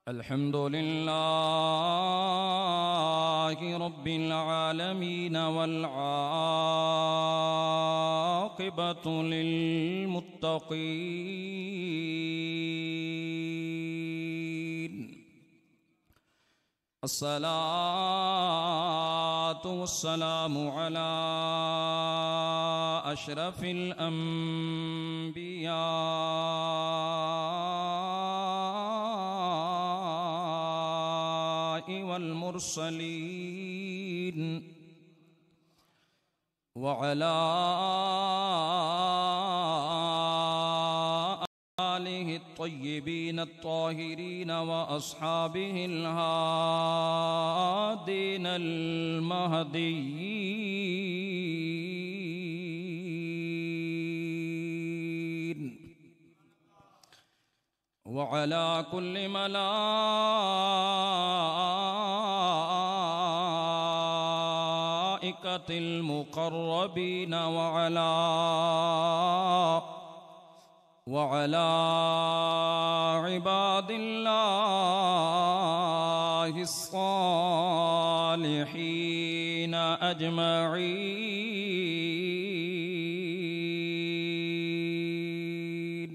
अल्हम्दुलिल्लाहि रब्बिल आलमीन वल आक़िबतु लिल मुत्तक़ीन। अस्सलातु वस्सलामु अला अशरफिल अंबिया वल मुरसलीन व अला आलिहि त्वय्यिबीन त्ताहिरीन व अस्हाबिहिल हादीनल महदीयीन व अला कुल्लि मलाइकतिल मुक़र्रबीन व अला इबादिल्लाहिस सालिहीन अजमईन।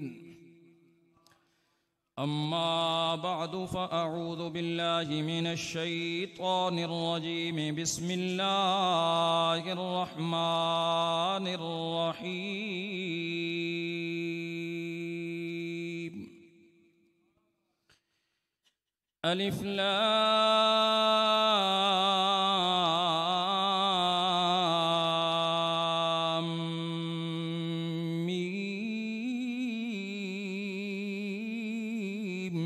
अम्मा बअदु फ़अऊज़ु बिल्लाहि मिनश शैतानिर रजीम। बिस्मिल्लाहिर रहमानिर रहीम। अलिफ लाम मीम।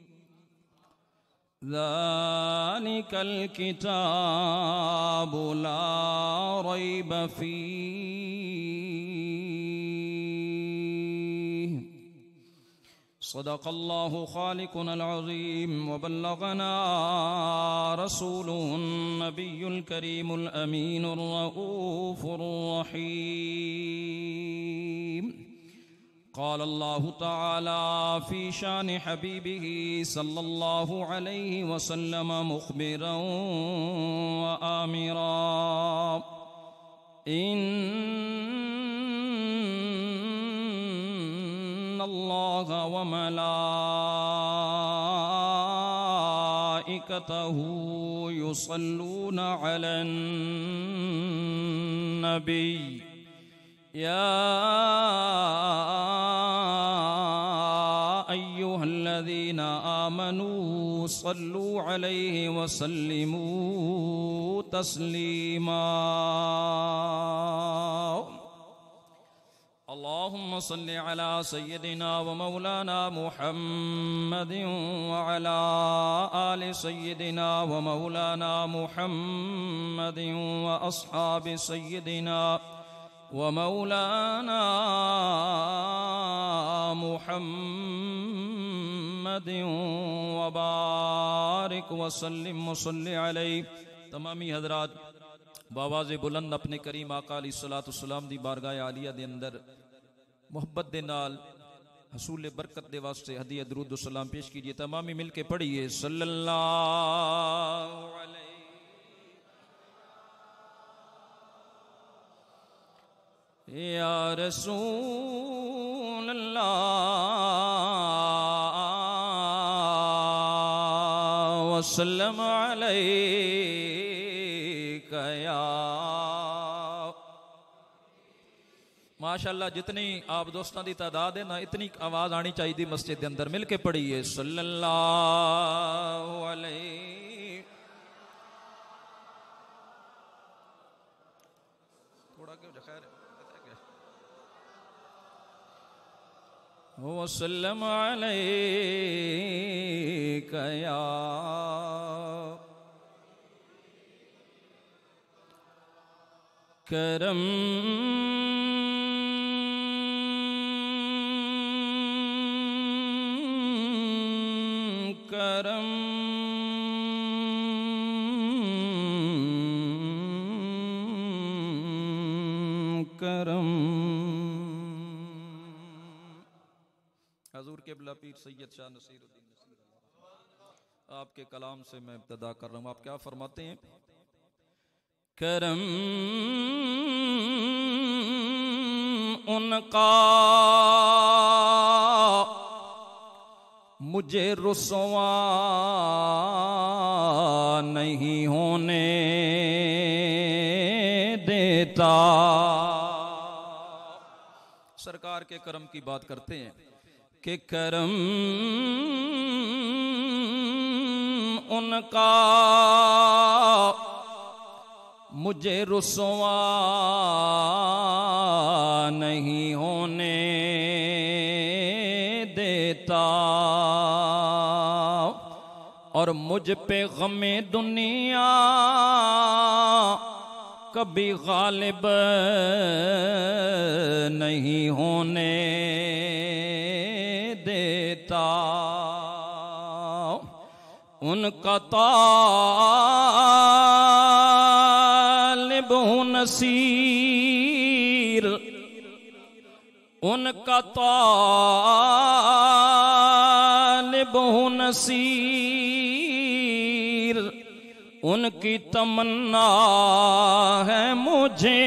ज़ालिकल किताबु ला रैब फ़ीह। सदक़ल्लाहु ख़ालिक़ुनल अज़ीम व बल्लग़ना रसूलुहुन नबियुल करीमुल अमीनुर रऊफ़ुर रहीम। क़ाल अल्लाहु तआला फ़ी शानि हबीबिही सल्लल्लाहु अलैहि वसल्लम मुख़बिरन व आमिरा। इन्नल्लाह व मलाइकतहु युसल्लूना अलन नबी। या अय्युहल्लज़ीना आमनू सल्लू अलैहि वसल्लिमू तस्लीमा। अल्लाहुम्मा सल्लि अला सय्यदिना व मौलाना मुहम्मदिन व अला आलि सय्यदिना व मौलाना मुहम्मदिन व अस्हाबि सय्यदिना व मौलाना मुहम्मदिन व बारिक व सल्लिम व सल्लि अलैहि। तमामी हज़रात बावाज़े बुलंद अपने करीम आका अलैहिस्सलातु वस्सलाम दी बारगाह आलिया दे अंदर मोहब्बत दे नाल हसूल बरकत दे वास्ते हदिया दरूद सलाम पेश कीजिए। तमामी मिल के पढ़िए सल्लल्लाहु अलैहि या रसूल अल्लाह वसल्लम अलैका या। माशाअल्लाह जितनी आप दोस्तों की तादाद है ना इतनी आवाज आनी चाहिए मस्जिद के अंदर। मिल के पढ़िए सल्लल्लाहु अलैहि। थोड़ा क्यों खैर वसल्लम अलैका या करम। करम करम। हजूर के बिला पीर सैयद शाह नसीरुद्दीन नसीर। आपके कलाम से मैं इब्तिदा कर रहा हूँ। आप क्या फरमाते हैं? करम उनका मुझे रुसवा नहीं होने देता। सरकार के करम की बात करते हैं कि करम उनका मुझे रुसवा नहीं होने देता और मुझ पे गमे दुनिया कभी गालिब नहीं होने देता। उनका तालिब हूँ नसीर, उनका तालिब हूँ नसीर, उनकी तमन्ना है मुझे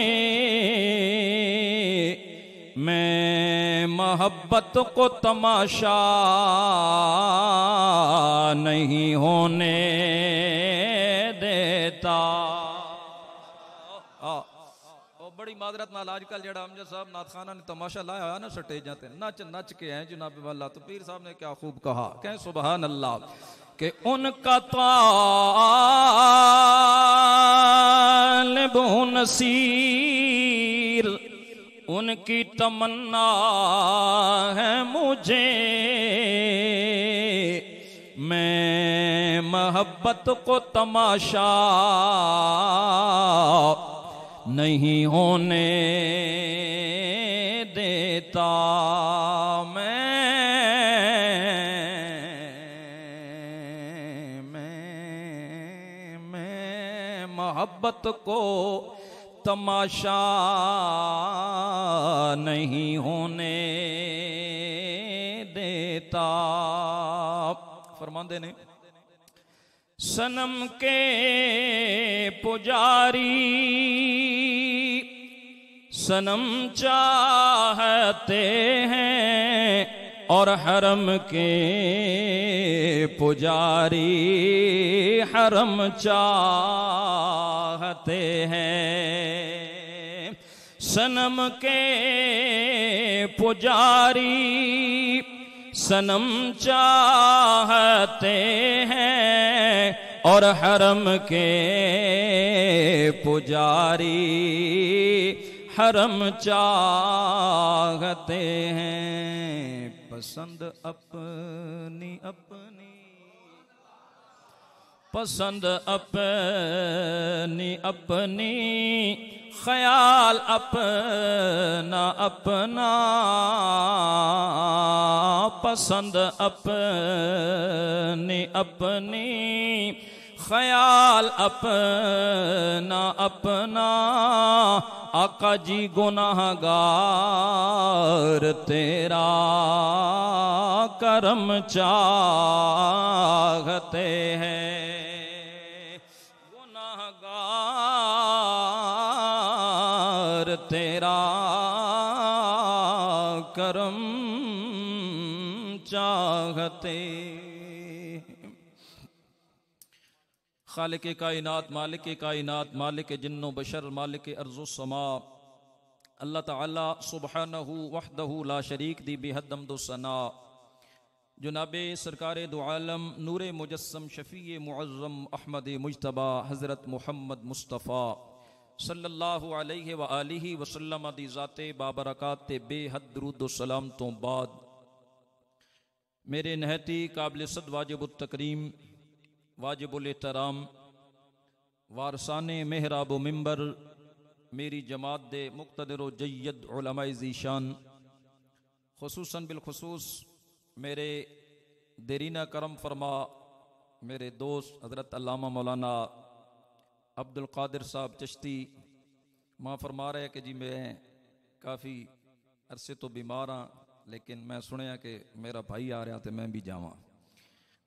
मैं मोहब्बत को तमाशा नहीं होने देता। बड़ी मादरत नाल आजकल जेड़ा अमजद साहब नाथखाना ने तमाशा लाया है ना स्टेजां ते नच नच के हैं जनाब वाला। तो पीर साहब ने क्या खूब कहा, कहें सुभान अल्लाह कि उनका तालिब हूँ नसीर, उनकी तमन्ना है मुझे मैं मोहब्बत को तमाशा नहीं होने देता। मैं मोहब्बत को तमाशा नहीं होने देता। फरमाते ने सनम के पुजारी सनम चाहते हैं और हरम के पुजारी हरम चाहते हैं। सनम के पुजारी सनम चाहते हैं और हरम के पुजारी हरम चाहते हैं। पसंद अपनी अपनी पसंद अपनी अपनी ख्याल अपना अपना पसंद अपनी अपनी ख्याल अपना अपना। आका जी गुनाहगार तेरा करम चाहते हैं। गुनाहगार तेरा करम चाहते। खालिक कायनात मालिक कायनात मालिक जिन्नो बशर मालिक अर्ज़ो समा अल्लाह ताला सुब्हानहू वहदहू ला शरीक दी बेहद हम्दो सना। जनाबे सरकार दो आलम नूरे मुजस्सम शफ़ी मुअज़्ज़म अहमद मुज्तबा हज़रत मोहम्मद मुस्तफ़ा सल्लल्लाहु अलैहि व आलिहि वसल्लम दी ज़ाते बाबरकात बेहद दरूद व सलाम तो बाद मेरे नहती काबिल सद वाजिबुत तकरीम वाजिबुल एहतराम वारसाने मेहराब मिंबर मेरी जमात दे मुक्तदर जय्यद उलमाए ज़ीशान खुसूसन बिलखुसूस मेरे देरीना करम फरमा मेरे दोस्त हज़रत अल्लामा मौलाना अब्दुल कादिर साहब चिश्ती माँ फरमा रहे कि जी मैं काफ़ी अरसे तो बीमार हाँ, लेकिन मैं सुनिया कि मेरा भाई आ रहा तो मैं भी जावां।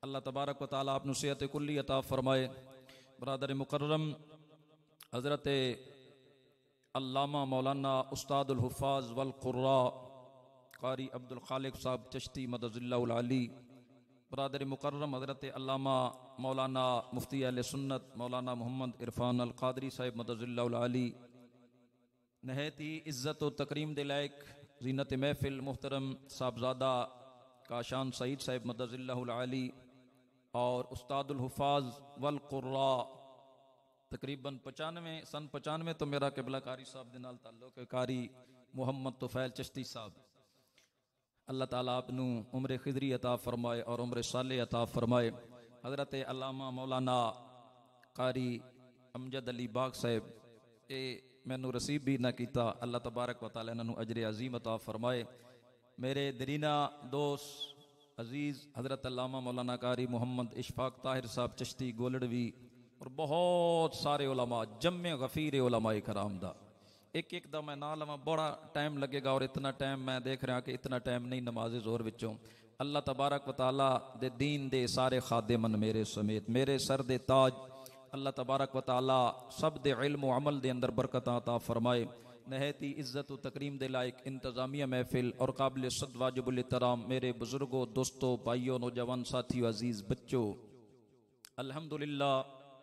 अल्लाह तबारक व तआला आपनु सेहत कुल्ली अता फरमाए। बरादर मुकर्रम हज़रत अल्लामा मौलाना उस्तादुल हुफ़ाज़ वल क़ुर्रा कारी अब्दुल खालिक साहब चिश्ती मदज़िल्लाहुल आली, बरादर मुकर्रम हज़रत अल्लामा मौलाना मुफ्ती अहले सुन्नत मौलाना मोहम्मद इरफान अल क़ादरी साहिब मदज़िल्लाहुल आली, नहायत ही इज़्ज़त व तकरीम दे लायक ज़ीनत महफ़िल मुहतरम साहबज़ादा काशान सईद साहिब मदज़िल्लाहुल आली और उस्तादुल हुफ़ाज़ वल क़ुर्रा तकरीबन 95 तो मेरा किबला कारी साहब दे नाल ताल्लुक है, कारी मुहम्मद तुफ़ैल चिश्ती साहब। अल्लाह ताला आपनू उम्र खिदरी अता फरमाए और उम्र साले अता फरमाए। हज़रत अल्लामा मौलाना कारी अमजद अली बाग साहिब ये मैनू रसीब भी ना किया, अल्लाह तबारक व तआला इन्हां नू अजर अजीम अता फरमाए। मेरे दरीना दोस्त अजीज़ हज़रत अल्लामा मौलाना कारी मोहम्मद इशफाक ताहिर साहब चिश्ती गोलड़वी और बहुत सारे उलमा जम्मे गफ़ीर उलमाए कराम दा, एक एक दा मैं ना लवां बड़ा टाइम लगेगा और इतना टाइम मैं देख रहा कि इतना टाइम नहीं नमाज़ ज़ोहर विचों। अल्लाह तबारक व तआला दे दीन दे सारे खादिमन मेरे समेत मेरे सर दे ताज अल्लाह तबारक व तआला सब दे इल्म व अमल दे अंदर बरकत अता फरमाए। नहायत ही इज़्ज़त व तकरीम दे लायक इंतज़ामिया महफिल और काबिल सद वाजिबुल एहतराम मेरे बुजुर्गों दोस्तों भाइयों नौजवान साथियों अजीज़ बच्चों, अल्हम्दुलिल्लाह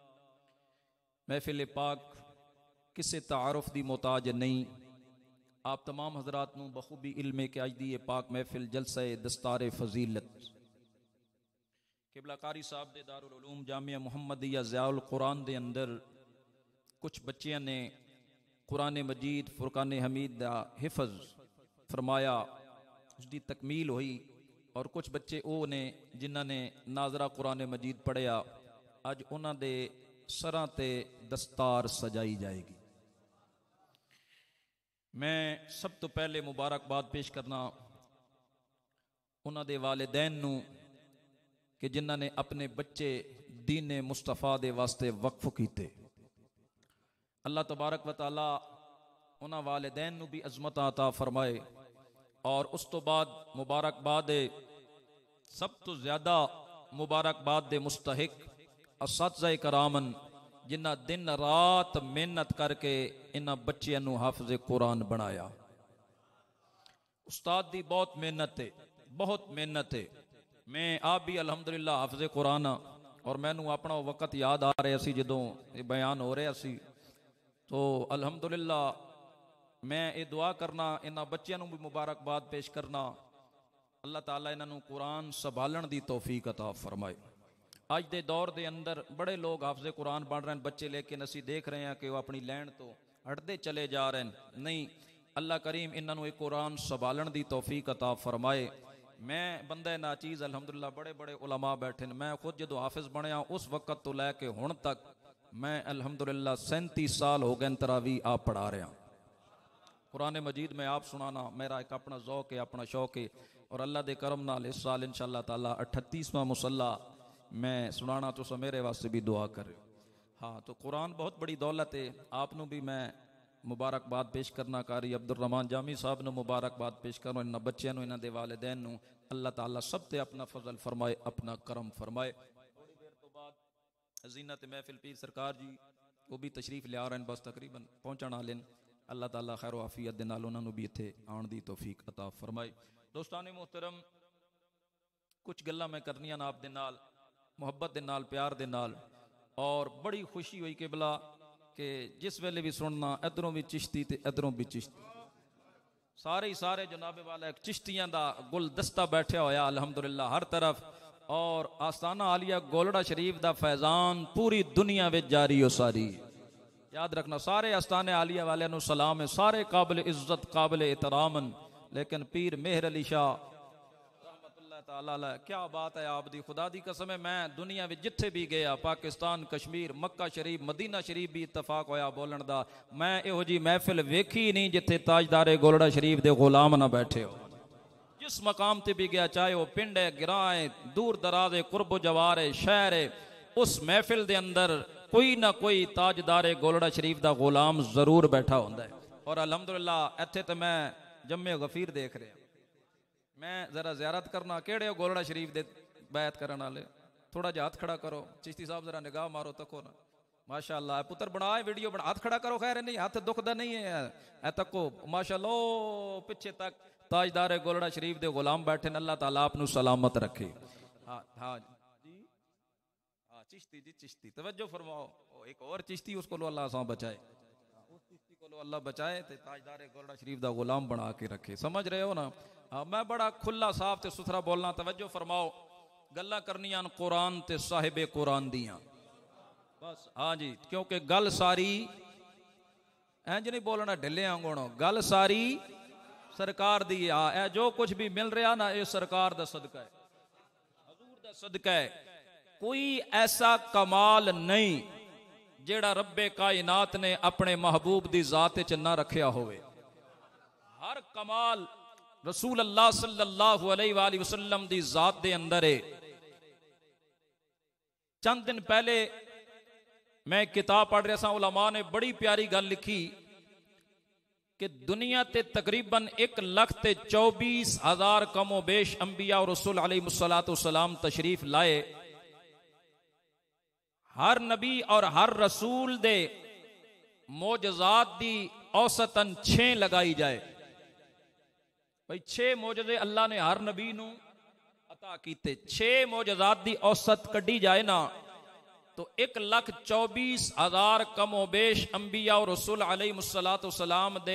महफिल पाक किसे तारुफ दी मोहताज नहीं। आप तमाम हजरात नू बखूबी इल्मे के अज दी पाक महफिल जलसा दस्तार फजीलत किबला कारी साहब दे दारुल उलूम जामिया मुहम्मदिया ज़ियाउल कुरान दे अंदर कुछ बच्चियां ने कुरान मजीद फुरकान हमीद दा हिफज फरमाया, उसकी तकमील हुई और कुछ बच्चे वो ने जिन्हों ने नाजरा कुरान मजीद पढ़िया, अज उन्हां दे सरां ते दस्तार सजाई जाएगी। मैं सब तो पहले मुबारकबाद पेश करना उन्हां दे वालिदैन नू कि जिन्हां ने अपने बच्चे दीन मुस्तफा दे वास्ते वक्फ कीते। अल्लाह तबारक व तआला उन्हां वालिदैन नू भी अज़मत अता फरमाए और उस तो बाद मुबारकबाद सब तो ज्यादा मुबारकबाद दे मुस्तहिक असातिज़ा करामन जिन्हां दिन रात मेहनत करके इन्हां बच्चियां नू हाफिज़ कुरान बनाया। उस्ताद दी बहुत मेहनत है, बहुत मेहनत है। मैं आप भी अल्हम्दुलिल्लाह हाफिज़ कुरान और मैनू अपना वक़्त याद आ रहा सी जदों ये बयान हो रहा सी, तो अल्हम्दुलिल्लाह मैं ये दुआ करना इन्हां बच्चियां नू भी मुबारकबाद पेश करना, अल्लाह ताला इन्हां नू कुरान संभालण दी तौफीक अता फरमाए। अज दे दौर दे अंदर बड़े लोग हाफिज़ कुरान बन रहे हैं बच्चे, लेकिन असी देख रहे हैं कि वह अपनी लैन तो हटते चले जा रहे हैं। नहीं, अल्लाह करीम इन्हां नू कुरान संभालण दी तौफीक अता फरमाए। मैं बंदा नाचीज़ अल्हम्दुलिल्लाह बड़े बड़े उलमा बैठे ने, मैं खुद जो हाफिज़ बनया उस वक़्त तो लैके हुण तक मैं अल्हम्दुलिल्लाह 37 साल हो गए तरावी आप पढ़ा रहा। कुरान मजीद में आप सुनाना मेरा एक अपना ज़ौक़ है, अपना शौक़ है और अल्लाह दे करम नाल इस साल इंशाअल्लाह ताला 38वां मुसल्ला मैं सुनाना, तो मेरे वास्ते भी दुआ कर। हाँ, तो कुरान बहुत बड़ी दौलत है। आपनू भी मैं मुबारकबाद पेश करना कारी अब्दुल रहमान जामी साहब नू मुबारकबाद पेश करो, इन्हां बच्चों नू इन्हां दे वालिदैन नू अल्लाह ताला सब ते अपना फजल फरमाए, अपना करम फरमाए। थोड़ी देर तो बाद ज़ीनत महफिल पीर सरकार जी वो भी तशरीफ लिया रहे हैं, बस तकरीबन पहुँचण वाले। अल्लाह ताला खैर आफियत दे नाल उन्हां नू भी इत्थे आउण दी तौफीक अता फरमाए। दोस्ताने मोहतरम, कुछ गल्लां मैं करनियां ना आप दे नाल मुहब्बत दे नाल प्यार दे नाल, और बड़ी खुशी हुई कि भला कि जिस वेले भी सुनना इधरों भी चिश्ती ते इधरों भी चिश्ती, सारे ही सारे जनाबे वाला एक चिश्तियां दा गुलदस्ता बैठा होया अल्हम्दुलिल्लाह हर तरफ, और आस्ताना आलिया गोलड़ा शरीफ दा फैजान पूरी दुनिया में जारी हो सारी। याद रखना सारे आस्ताने आलिया वाले नू सलाम है, सारे काबिल इज्जत काबिल एहतरामन, लेकिन पीर मेहर अली शाह ताला क्या बात है आप दी, खुदा दी कसम है मैं दुनिया में जिथे भी गया पाकिस्तान कश्मीर मक्का शरीफ मदीना शरीफ भी इतफाक होया बोलन दा, मैं इहो जी महफिल वेखी नहीं जिथे ताजदारे गोलड़ा शरीफ दे गुलाम ना बैठे हो। जिस मकाम ते भी गया, चाहे वह पिंड है गिरां है दूर दराज है कुर्ब जवार है शहर है, उस महफिल दे अंदर कोई ना कोई ताजदारे गोलड़ा शरीफ दा गुलाम जरूर बैठा होंदा है। और अल्हम्दुलिल्लाह इत्थे तो मैं जम्मे गफीर देख रहा, मैं जरा ज़ियारत करना केड़े गोलड़ा शरीफ दे बैत करने वाले थोड़ा जा हाथ खड़ा करो, चिश्ती साहब जरा निगाह मारो, तको ना, माशाअल्लाह पुत्र बना वीडियो बना, हाथ खड़ा करो, खैर नहीं हाथ दुखदा नहीं है, ए तको माशाअल्लाह, पीछे तक ताजदार गोलड़ा शरीफ दे गुलाम बैठे न, अल्लाह ताला आपनु सलामत रखे। हाँ हाँ जी, हाँ चिश्ती जी, चिश्ती तवज्जो फरमाओ, एक और चिश्ती उसको लो अल्लाह सा बचाए, उस चिश्ती को लो अल्लाह बचाए, ते ताजदार गोलड़ा शरीफ दा गुलाम बना के रखे, समझ रहे हो ना। हाँ मैं बड़ा खुला साफ ते सुथरा बोलना, तवज्जो फरमाओ, गल्लां करनियां कुरान ते साहिबे कुरान दियां बस। हाँ जी, क्योंकि गल सारी इंज नहीं बोलना ढिले आंगोणो, गल सारी सरकार दी है, जो कुछ भी मिल रहा ना ये सरकार दा सदका है, हजूर दा सदका है। कोई ऐसा कमाल नहीं जेड़ा रब्बे कायनात ने अपने महबूब दी जात च ना रखिया होवे। हर कमाल रसूल अल्लाह सल्लल्लाहु अलैहि वसल्लम दी जात दे अंदर है। चंद दिन पहले मैं किताब पढ़ रहा था, उलमा ने बड़ी प्यारी गल लिखी कि दुनिया ते तकरीबन 1,24,000 कमो बेश अंबिया और रसूल अलैहिस्सलातु वस्सलाम तशरीफ लाए। हर नबी और हर रसूल दे मोजजात दी औसतन 6 लगाई जाए, भाई 6 मोजजे अल्लाह ने हर नबी नू अता कीते, 6 मोजजात दी औसत कड्डी जाए ना तो 1,24,000 कमो बेश अंबिया और रसूल अलैहिस्सलातु वस्सलाम दे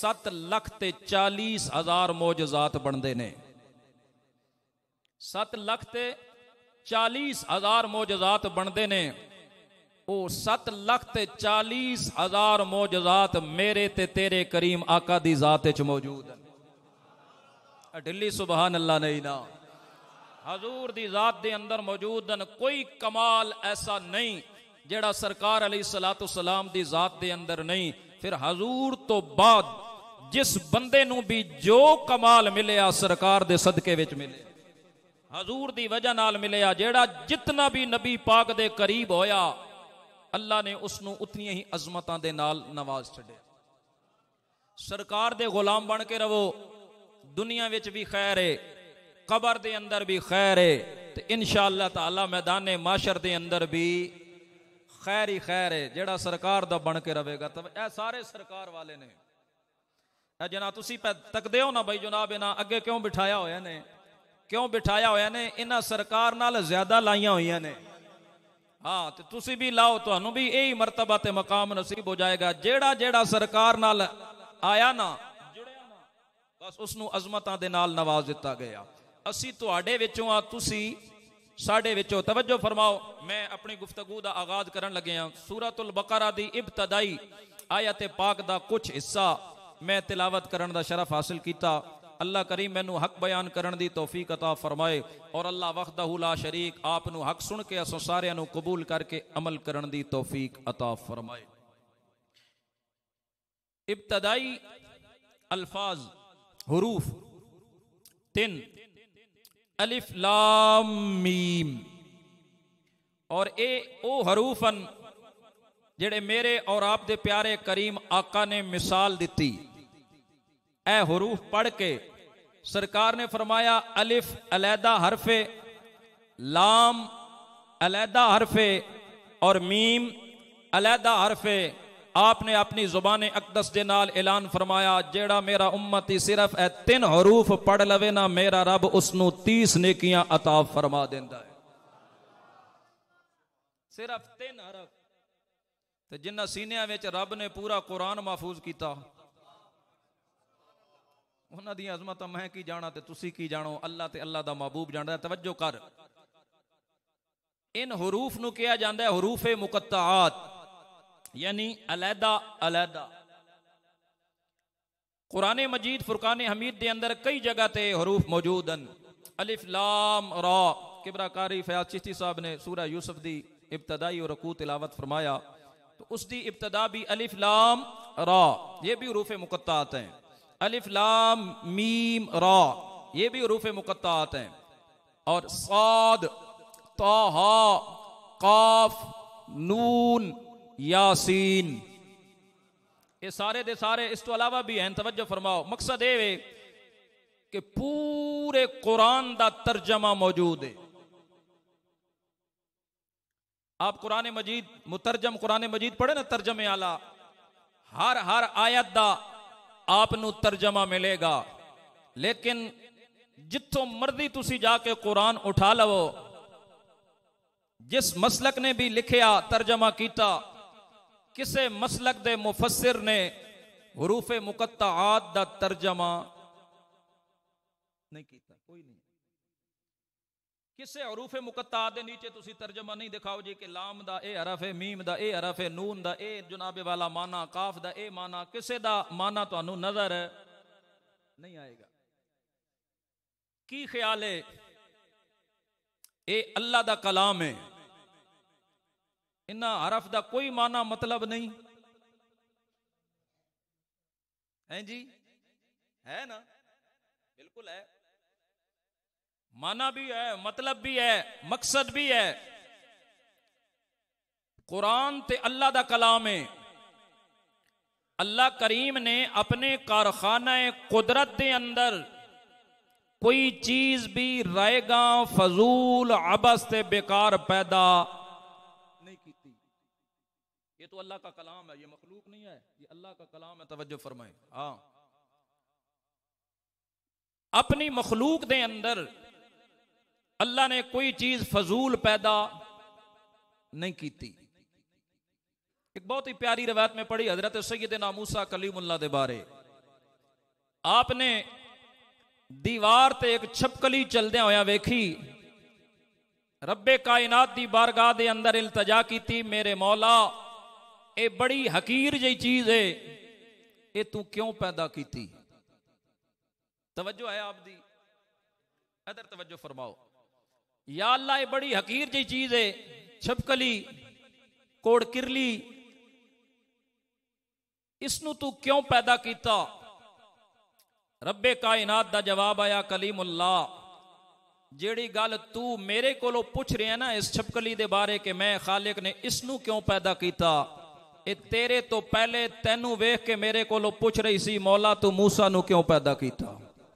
7,40,000 मोजजात बनते ने। 7,40,000 मोजजात बनते ने। वो 7,40,000 मोजजात मेरे ते तेरे करीम आका दी जात च मौजूद है। ढिल्ली सुबहान अल्लाह नहीं ना, हजूर दी जात दे अंदर मौजूद न। कोई कमाल ऐसा नहीं जेड़ा सरकार अलैहिस्सलातु वस्सलाम दी जात दे अंदर नहीं। फिर हजूर तो बाद जिस बंदे नू भी जो कमाल मिले सरकार दे सदके विच मिले, हजूर दी वजह नाल मिले। जेड़ा जितना भी नबी पाक दे करीब होया अल्लाह ने उसनू उतनी ही अजमतां दे नाल नवाज छड़िया। सरकार दे गुलाम बन के रवो, दुनिया विच भी खैर है, कबर दे अंदर भी खैर है, तो इंशाअल्लाह ताला मैदान माशर दे अंदर भी खैर ही खैर है। जेड़ा सरकार दा बन के रवेगा तब ए सारे सरकार वाले ने। ए जना तुसी पे तकदे हो ना भाई जनाब इना अगे क्यों बिठाया होया ने, क्यों बिठाया होया ने, इन्हां सरकार नाल ज्यादा लाइयां होइयां ने। हाँ तो तुसी भी लाओ, तुहानू भी यही मरतबा ते मकाम नसीब हो जाएगा। जेड़ा जेड़ा सरकार नाल आया ना, जुड़िया ना, बस उसनू अजमतां दे नाल नवाज दिता गया। असी तुहाडे विचों आ, तुसी साडे विचों। तवज्जो फरमाओ, मैं अपनी गुफ्तगू दा आगाज करन लगे हां। सूरतुल बकरा दी इब्तदाई आयत पाक दा कुछ हिस्सा मैं तिलावत करन दा शरफ हासिल कीता। अल्लाह करीम मैनू हक बयान करन दी तौफीक अता फरमाए और अल्लाह वहदहू ला शरीक आप नू हक सुन के असो सारियां नू कबूल करके अमल करन दी तौफीक अता फरमाए। इब्तदाई अल्फाज हुरूफ 3 अलिफ लाम मीम, और ए ओ हरूफन जेड़े मेरे और आप दे प्यारे करीम आका ने मिसाल दी। ए हुरूफ पढ़ के सरकार ने फरमाया अलिफ अलैदा हरफे, लाम अलैदा हरफे और मीम अलैदा हरफे। आपने अपनी जुबान अकदस दे नाल ऐलान फरमाया जेड़ा मेरा उम्मती सिर्फ ए 3 हरूफ पढ़ लवे ना, मेरा रब उसनू 30 नेकियां अता फरमा देंदा है। सिर्फ 3 हरफ ते जिन्ना सीनिया विच रब ने पूरा कुरान महफूज किया, उन्हां दी अजमतां मैं की जाना ते तुसी की जानो, अल्लाह ते अल्लाह दा महबूब जानदा। तवज्जो कर, इन हुरूफ नू कहा जाता है हुरूफे मुकत्ताआत, यानी अलैदा अलैदा। कुरान मजीद फुरकान हमीद दे अंदर कई जगह ते हुरूफ मौजूद हैं। अलिफ लाम रा, किबरा कारी फयाज चिश्ती साहब ने सूरह यूसुफ दी इब्तदाई और रकू तिलावत फरमाया, तो उसकी इब्तदा भी अलिफ लाम रा, ये भी हुरूफे मुकत्ताआत हैं। अलिफ लाम मीम रा, ये भी हुरूफे मुकत्ताआत हैं। और साद ताहा काफ नून यासीन, ये सारे दे सारे इस तो अलावा भी हैं। तवज्जो फरमाओ, मकसद ये है कि पूरे कुरान दा तर्जमा मौजूद है। आप कुरान मजीद मुतरजम कुरान मजीद पढ़े ना, तर्जमे आला, हर आयत दा आपनू तर्जमा मिलेगा। लेकिन जिथों मर्जी तुसी जाके कुरान उठा लवो, जिस मसलक ने भी लिखिया तर्जमा कीता, किसे मसलक दे मुफस्सिर ने हुरूफे मुकत्ताआत दा तर्जमा नहीं कीता, कोई नहीं। किसे हुरूफे मुकत्ताआत दे नीचे तुसी तर्जमा नहीं दिखाओ जी कि लाम दा ए हरफ है, मीम दा ए हरफ है, नून दा ए जुनाबे वाला माना, काफ दा ए माना, किसे दा माना तुहानू नजर नहीं आएगा। की ख्याल है ए अल्लाह दा कलाम है, इन्ना हरफ दा कोई माना मतलब नहीं है जी? है ना? बिल्कुल है, माना भी है, मतलब भी है, मकसद भी है। कुरान ते अल्लाह दा कलाम है। अल्लाह करीम ने अपने कारखाना कुदरत दे अंदर कोई चीज भी रहेगा फजूल अबस ते बेकार पैदा नहीं की। ये तो अल्लाह का कलाम है, ये मखलूक नहीं है, ये अल्लाह का कलाम है। तवज्जो फरमाए। हाँ, अपनी मखलूक दे अंदर अल्लाह ने कोई चीज फजूल पैदा नहीं की। एक बहुत ही प्यारी रवायत में पढ़ी हजरत सैयदना मूसा कलीमुल्लाह दे बारे। आपने दीवार ते एक छपकली चलदे होया वेखी, रब्बे कायनात दी बारगाह दे अंदर इल्तजा की, मेरे मौला ए बड़ी हकीर जी चीज है, ए तू क्यों पैदा की? तवज्जो है आप दी, इधर तवज्जो फरमाओ। या अल्लाह ये बड़ी हकीर जी चीज है, छपकली, कोड़ किरली, इसनू तू क्यों पैदा किया? रब्बे कायनात दा जवाब आया, कलीमुल्लाह, जेड़ी गल तू मेरे कोलों पूछ रहे है ना इस छपकली दे बारे के मैं खालिक ने इसनू क्यों पैदा किया, ए तेरे तो पहले तेनू वेख के मेरे कोलों पूछ रही सी, मौला तू मूसा नू क्यों पैदा किया?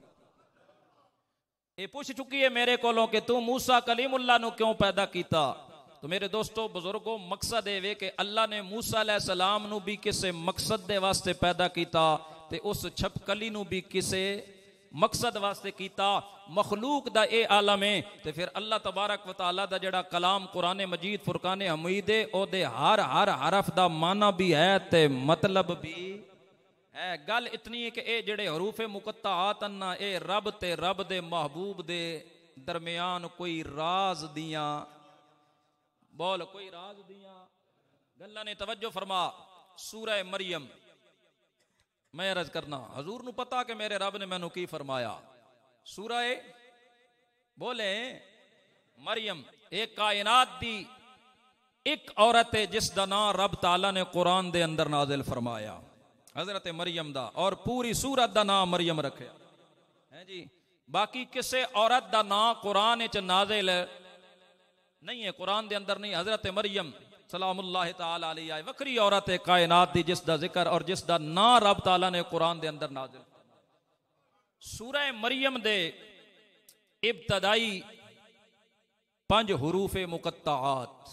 ये पूछ चुकी है मेरे कोलों कि तू मूसा कलीमुल्लाह नू क्यों पैदा किया। तो मेरे दोस्तों बुजुर्गों, मकसद ये कि अल्लाह ने मूसा अलैहि सलाम नू भी किसे मकसद दे वास्ते पैदा किया, ते उस छपकली नू भी किसे मकसद वास्ते किया। मखलूक दा ए आलम है, ते फिर अल्लाह तबारक व तआला दा जेड़ा कलाम कुरान मजीद फुरकान हमीद है, ओदे हर हरफ दा माना भी है ते मतलब भी है। गल इतनी है कि ए जेड़े हरूफे मुकत्ताआत ना, ए रब ते रब दे महबूब दे दरमियान कोई राज दियां, बोल कोई राज दियां गल्लां ने। तवज्जो फरमा, सूरह मरियम मैं अर्ज करना, हजूर नू पता कि मेरे रब ने मैनू की फरमाया। सूरह बोले मरियम, एक कायनात दी एक औरत है जिसदा नाम रब ताला ने कुरान दे अंदर नाजिल फरमाया, हजरत मरियम दा, और पूरी सूरत दा नाम मरियम रखे है जी। बाकी किसे औरत दा नाम कुरान च नाजिल नहीं है, कुरान दे अंदर नहीं। हजरत मरियम सलामुल्लाह तआला अलैहा वक्री औरत है कायनात दी जिसदा जिक्र और जिसदा नाम रब ताला ने कुरान दे अंदर नाजिल। सूरह मरियम दे इब्तदाई 5 हुरूफे मुकत्ताआत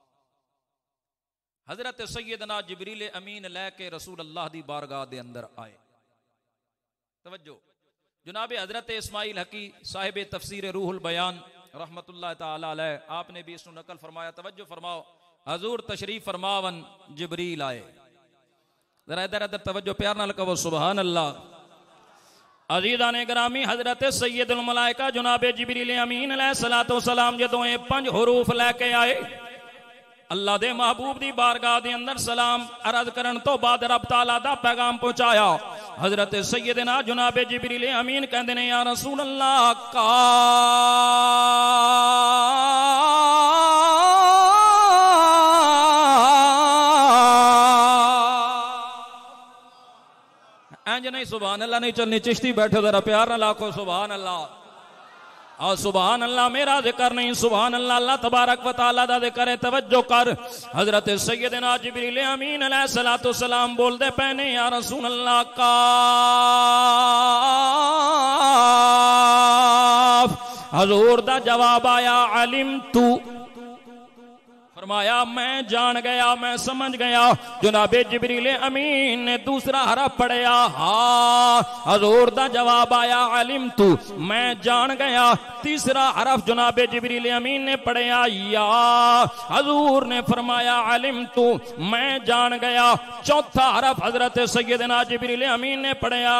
हजरत सैयदना जिब्रील अमीन लैके रसूल अल्लाह दी बारगाह दे अंदर आए। तवज्जो, जनाब हजरत इस्माइल हकी साहिब तफसीर रूहुल बयान रहमतुल्लाह ताला अलैह, आपने भी इसको नकल फरमाया। तवज्जो फरमाओ, हजूर तशरीफ फरमावन जिब्रील आए। जरा इधर इधर तवज्जो प्यार नाल कहो सुभान अल्लाह। अजीज़ान गिरामी, हजरत सैयदुल मलाइका जनाब जिब्रील अमीन अलैहिस्सलातु वस्सलाम जदों ये 5 हुरूफ लैके आए अल्लाह दे महबूब दी बारगाह दे अंदर सलाम अर्ज करन तो बाद रब ताला दा पैगाम पहुंचाया। हजरत सैयदना जनाब जिब्रील अमीन कहंदे ने, या रसूल अल्लाह का इंज नहीं, सुभान अल्लाह नहीं चलनी, चिश्ती बैठो जरा प्यार ना लाखो सुभान अल्लाह। और सुभान अल्लाह मेरा जिक्र नहीं, सुभान अल्लाह अल्लाह तबारक व तआला दा जिक्र है। तवज्जो कर, हजरत सैयदना जिब्रील अमीन अलैहिस्सलातु वस्सलाम बोलदे पैने, या रसूल अल्लाह काफ। हजूर दा जवाब आया, अलिम तू। फरमाया मैं जान गया, मैं समझ गया। जनाबे जिब्रील अमीन ने दूसरा हरफ पढ़या, हाँ हजूर दा जवाब आया अलिम तू, मैं जान गया। तीसरा हरफ जनाबे जिब्रील अमीन ने पढ़या या, हजूर ने फरमाया अलिम तू, मैं जान गया। चौथा हरफ हजरत सैयदना जिब्रील अमीन ने पढ़या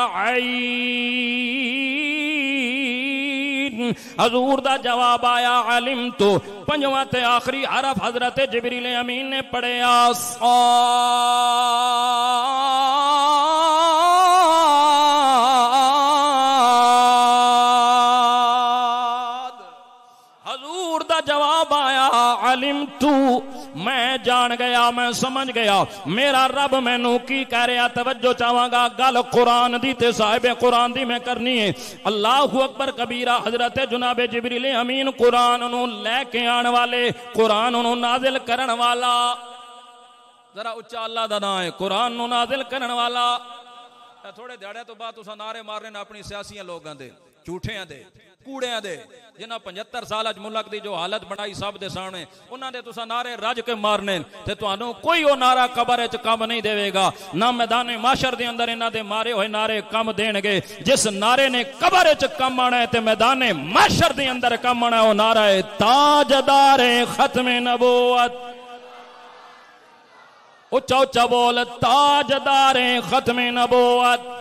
आई, हजूर दा जवाब आया अलिम तू। पंजवां ते आखिरी हरफ हजरत जिब्रील अमीन ने पढ़या हजूर दा जवाब आया अलिम तू, मैं जान गया, मैं समझ गया मेरा रब मैनू की कह रहा। तवज्जो चाहांगा गल कुरान दी ते साहिबे कुरान दी मैं करनी है। अल्लाहु अकबर कबीरा। हजरत जनाबे जिब्रील अमीन कुरान नू लेके आने वाले, कुरान नू नाजिल करन वाला, जरा उच्चा अल्लाह दा नाम है, कुरान नू नाजिल करन वाला। थोड़े दिहाड़े तो बाद तुसा नारे मारने ने अपनी सियासी लोगों दे, झूठियां दे, कूड़ियां दे, जिन्हें 75 साल मुल्क की जो हालत बनाई सब दे सामने, उन्होंने तुसा नारे रज के मारने ते तुहानू कोई वो नारा कबर च कम नहीं देवेगा, ना मैदान माशर दे अंदर इन्हां दे मारे हुए नारे कम देणगे। जिस नारे ने कबर च कम आना है ते मैदान माशर दे अंदर कम आना, वो नारा है ताजदारे खत्मे नबूवत। उच्चा उच्चा बोल, ताजदारे खत्मे नबूवत।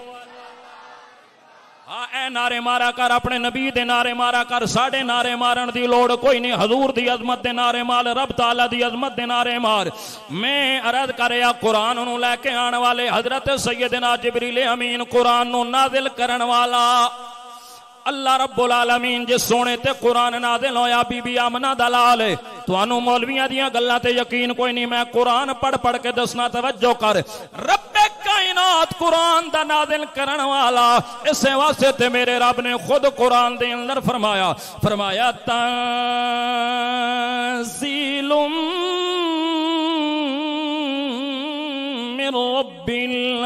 हाँ ए नारे मारा कर, अपने नबी दे नारे मारा कर, साढ़े नारे मारन दी लोड़ कोई नहीं। हजूर दी अजमत दे नारे मार, रब ताला दी अजमत दे नारे मार। मैं अर्ज करया कुरान नू लैके आने वाले हजरत सैयदना जिब्रील अमीन, कुरान नू नाजिल करन वाला अल्लाह रब्बुल आलमीन। जे सोने ते कुरान नाजिल होया बीबी आमना दा लाल है। तुहानू मौलवियां दियां गल्लां ते यकीन कोई नहीं, मैं कुरान पढ़ पढ़ के दसना, तवज्जो कर। रब्बे कायनात कुरान दा नाजिल करन वाला, इस वास्ते ते मेरे रब ने खुद कुरान दे अंदर फरमाया, फरमाया तंज़ीलुम मिन रब्बिल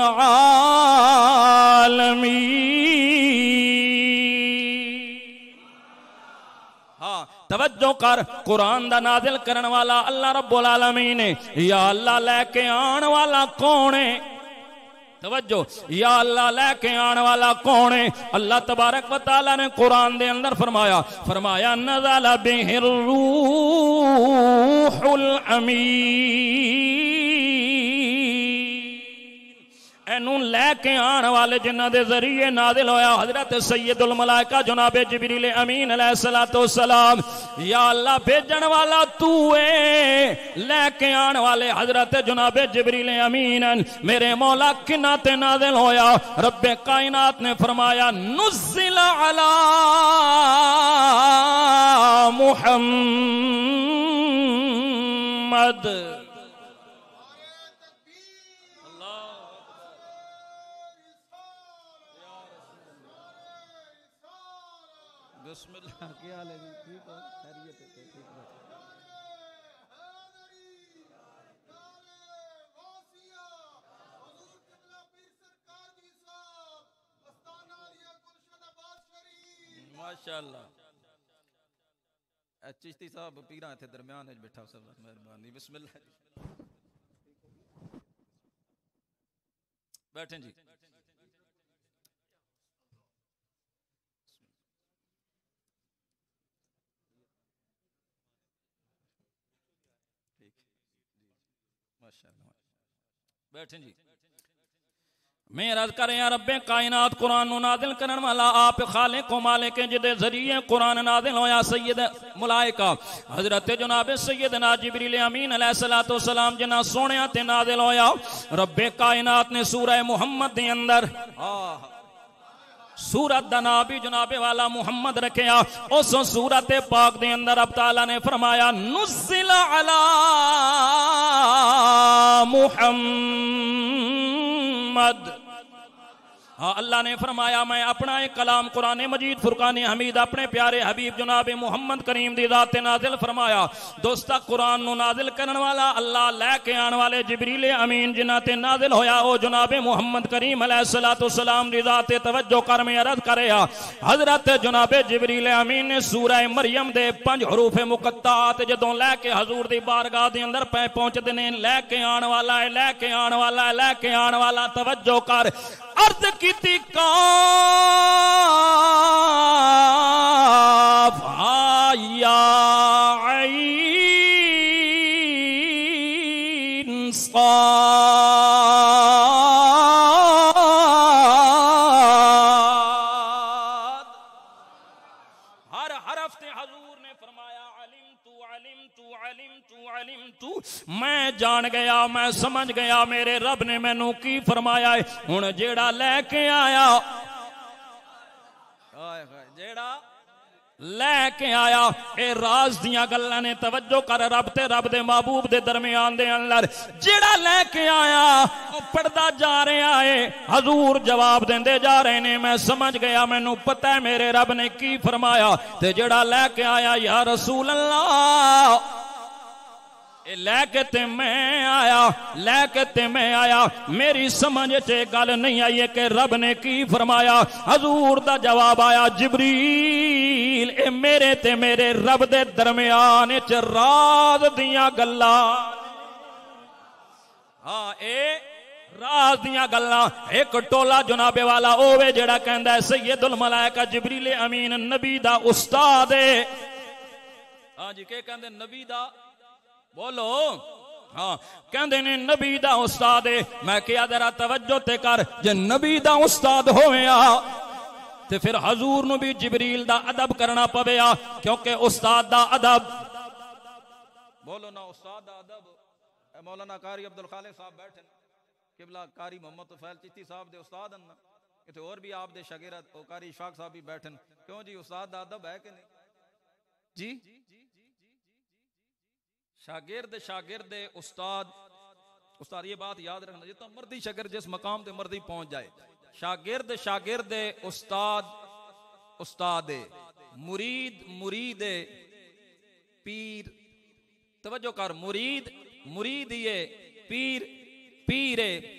आलमीन। तवज्जो कर, कुरान दा नाजिल करन वाला अल्लाह रब्बुल आलमीन है। या अल्लाह लेके आने वाला कौन है? तवज्जो, या अल्लाह लेके आने वाला कौन है? अल्लाह तबारक व तआला ने कुरान दे अंदर फरमाया, फरमाया नज़ल बिहिर रूहुल अमीन। एनू लैके आने वाले जिन्हां दे जरिए नाजिल होया हजरत सैयदुल मलाइका जनाबे जिब्रील अमीन अलैहिस्सलातु वस्सलाम। या अल्लाह भेजण वाला तू है, लैके आने वाले हजरत जनाबे जिब्रील अमीन। मेरे मौला किन्ना ते नाजिल होया? रब्बे कायनात ने फरमाया नुज़्ज़िल अला मुहम्मद। बिस्मिल्लाह, क्या हाल है जी? ठीक हो? खैरियत है? ठीक है। माशाअल्लाह। चिश्ती साहब पीरा थे दरम्यान बैठा, सब मेहरबानी। बिस्मिल्लाह, बैठे जी। बैठे जी। मैं अर्ज कर रहा रब्बे कायनात कुरान नु नाजिल करन वाला आप खालिक को मालिक है, जिदे जरिए कुरान नाजिल होया सैयद मुलाइका हजरत जनाब सैयदना जिब्रील अमीन अलैहिस्सलातु वस्सलाम जिन्ना सोहणिया ते नाजिल होया। रब्बे कायनात ने सूरह मुहम्मद दे अंदर सूरत दा नाम भी जनाबे वाला मुहम्मद रखिया। उस सूरत पाक दे अंदर अब ताला ने फरमाया नुज़्ज़िल अला मुहम्मद। हाँ अल्लाह ने फरमाया मैं अपना एक कलाम कुरान मजीद फुरकान हमीद अपने प्यारे हबीब जनाब मुहम्मद करीम दी जात नाजिल फरमाया। दोस्ता कुरान नु नाजिल करने वाला अल्लाह लैके आने वाले जिबरील अमीन जिन्हां ते नाजिल होया ओ जनाब मुहम्मद करीम अलैहिस्सलातु वस्सलाम दी जात तवज्जो कर में अर्ज करया। हजरत जनाब जिबरील अमीन ने सूरह मरियम दे 5 हरूफ मुकत्तात जदों लैके हजूर दी बारगाह दे अंदर पै पहुंचदे ने लैके आने वाला है लैके आने वाला है लैके आने वाला तवज्जो कर अर्ज कीती काफ या ऐन साद। हर हरफ ते हजूर ने फरमाया अलिमतु अलिमतु अलिमतु अलिमतु मैं जान गया मैं समझ गया मेरे रब ने मैनू की फरमाया है। हुण जेड़ा लैके आया जेड़ा लैके आया ए राज दियां गल्लां ने तवज्जो कर रब ते रब दे महबूब दे दरमियान दे अंदर जेड़ा लैके आया ओ पढ़दा जा रहा है। हजूर जवाब देंदे जा रहे ने मैं समझ गया मैनू पता है मेरे रब ने की फरमाया। ते जेड़ा लैके आया या रसूल अल्लाह लैके ते मैं आया मेरी समझ च गल नहीं आई है कि रब ने की फरमाया। हजूर दा जवाब आया जिबरील ए मेरे ते मेरे रब दे दरमियान च राज दियां गल्लां। हाँ ए राज दियां गल्लां एक टोला जनाबे वाला ओवे जेड़ा कहंदा है सैयदुल मलाइका जिबरील अमीन नबी दा उस्ताद है। हाँ जी के कहंदे नबी दा बोलो हाँ कहंदे ने नबी दा उस्ताद है। मैं क्या जरा तवज्जो ते कर जे नबी दा उस्ताद होया ते फिर हजूर नु भी जिबरील दा अदब करना पवेया क्योंकि उस्ताद दा अदब बोलो ना उस्ताद दा अदब मौलाना कारी अब्दुल खालिक साहब बैठे किबला कारी मोहम्मद तुफैल चिश्ती साहब दे उस्ताद न इत्थे और भी आप दे शागिर्द ओ कारी इशफाक साहब भी बैठे क्यों जी उस्ताद दा अदब है कि नहीं जी शागिर्द उस्ताद ये बात याद रखना जितना मर्दी शागिर्द जिस मकाम पे मर्दी पहुंच जाए शागिर्द उस्ताद मुरीद पीर तवज्जो कर मुरीद ये पीर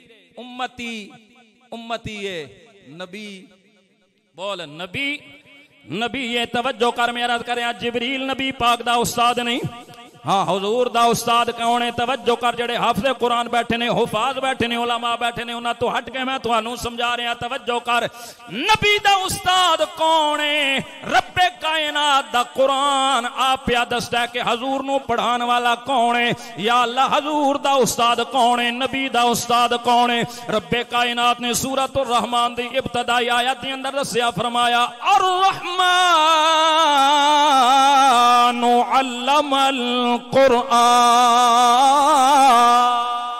उम्मती ये नबी बोल नबी ये तवज्जो कर मेरा करे जिबरील नबी पाक दा उस्ताद नहीं। हाँ हुजूर दा उस्ताद कौन है तवज्जो कर जेड़े हाफिज़ कुरान बैठे ने हुफाज बैठे ने उलमा बैठे ने उन्हां तो हट के मैं तुहानू समझा रहा तवज्जो कर नबी दा उस्ताद कौन है। रब्बे कायनात दा कुरान आप या दसदा है कि हजूर नू पढ़ान वाला कौन है। या अल्लाह हजूर दा उस्ताद कौन है नबी दा उस्ताद कौन है। रब्बे कायनात ने सूरतुर रहमान दी इब्तदाई आयत दे अंदर दस्या फरमाया अर रहमान अल्लमल कुरान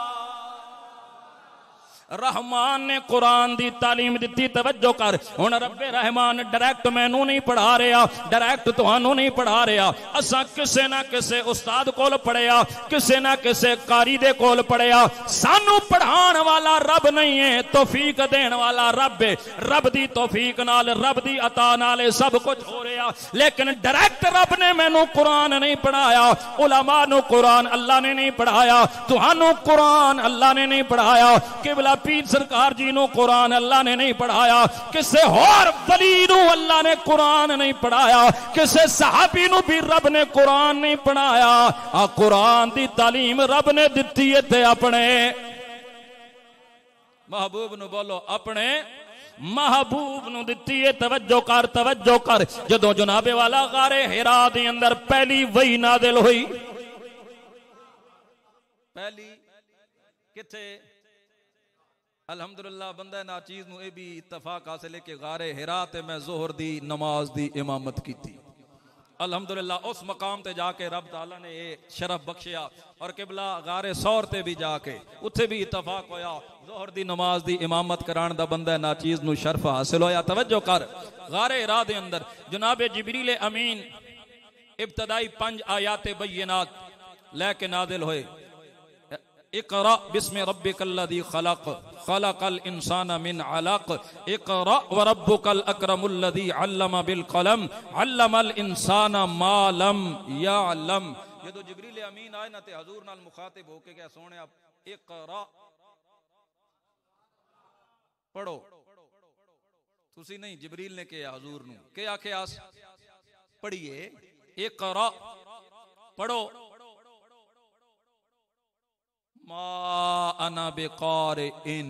रहमान ने कुरान दी तालीम दी तवज्जो कर हुण रब्बे रहमान डायरेक्ट मैनू नहीं पढ़ा रहा डायरेक्ट तुहानू नहीं पढ़ा रहा असा किसे ना किसे उस्ताद कोल पढ़िया किसे ना किसे कारी दे कोल पढ़िया सानू पढ़ाण वाला रब नहीं है तौफीक देण वाला रब है। रब दी तौफीक नाल रब दी अता नाल सब कुछ हो रहा लेकिन डायरेक्ट रब ने मैनू कुरान नहीं पढ़ाया उलमा नू कुरान अल्लाह ने नहीं पढ़ाया तुहानू कुरान अल्लाह ने नहीं पढ़ाया किबला पीर सरकार जी नो कुरान अल्लाह ने नहीं पढ़ाया किसे होर वली नू अल्लाह ने कुरान नहीं पढ़ाया किसे सहाबी नू भी रब ने कुरान नहीं पढ़ाया। आ कुरान दी तालीम रब ने दिती है ते अपने महबूब नू बोलो अपने महबूब नू दिती है। तवज्जो कर जदों जनाबे वाला गारे हिरा दे अंदर पहली वही नाज़िल हुई पहली किथे अल्हम्दुलिल्लाह बंदा नाचीज नू भी इत्तफाक हासिल है कि गारे हिरा ते मैं जोहर दी नमाज दी इमामत की थी। अल्हम्दुलिल्लाह उस मकाम ते जाके रब ताला ने ये शरफ बख्शिया और किबला गारे सौर ते भी जाके उत्थे भी इत्तफाक होया जोहर दी नमाज दी इमामत कराण दा बंदा नाचीज नू शरफ हासिल होया। तवज्जो कर गारे हिरा दे अंदर जनाबे जिबरील अमीन इब्तदाई 5 आयात बय्यनात लेके नाज़िल होए इक़रा बिस्मि रब्बिकल्लज़ी खलक़ खलक़ल इंसाना मिन अलक़ इक़रा व रब्बुकल अकरमुल्लज़ी अल्लम बिल क़लम अल्लमल इंसाना मा लम यअलम। ये तो जिब्रील अमीन आए ना ते हजूर नाल मुखातिब होके क्या सोने आप इक़रा पढ़ो, तुसी नहीं जिब्रील ने कहा हजूर नू के आखे आस पढ़िए इक़रा पढ़ो। मा अना बिक़ारिइन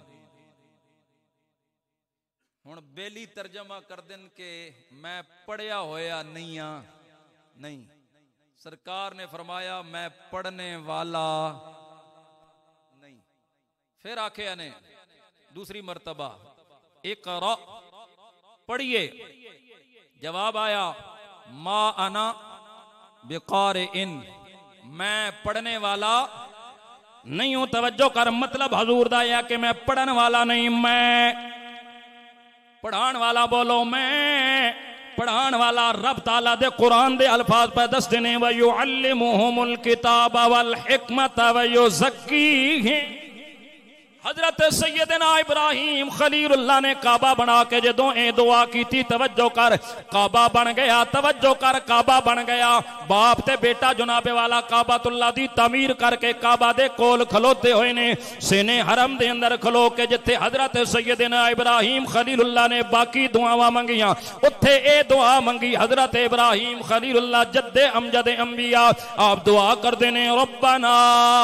हुण बेली तर्जमा कर देन के मैं पढ़िया होया नहीं आ, नहीं, सरकार ने फरमाया मैं पढ़ने वाला नहीं। फिर आखे ने दूसरी मर्तबा इक़रा पढ़िए, जवाब आया मा अना बिक़ारिइन मैं पढ़ने वाला नहीं हूं। तवज्जो कर, मतलब हजूर दा या कि मैं पढ़न वाला नहीं, मैं पढ़ान वाला। बोलो मैं पढ़ान वाला। रब ताला दे कुरान दे अल्फाज पे दसते ने व युअल्लिमुहुमुल किताब वल हिकमत व युज़क्कीहिम। हजरत सैयदना इब्राहिम खलीलुल्लाह ने काबा बना के जदों ए दुआ की थी, तवज्जो कर, काबा बन गया। तवज्जो कर, काबा बन गया। बाप ते बेटा जुनाबे वाला काबातुल्लाह दी तमीर करके काबा दे कोल खलोते हुए ने सीने हरम दे अंदर खलो के जिथे हजरत सैयदना इब्राहिम खलीलुल्लाह ने बाकी दुआवां मंगियां उत्थे ए दुआ मंगी हजरत इब्राहिम खलीलुल्लाह जद्दे अमजद अंबिया। आप दुआ करदे ने रब्बना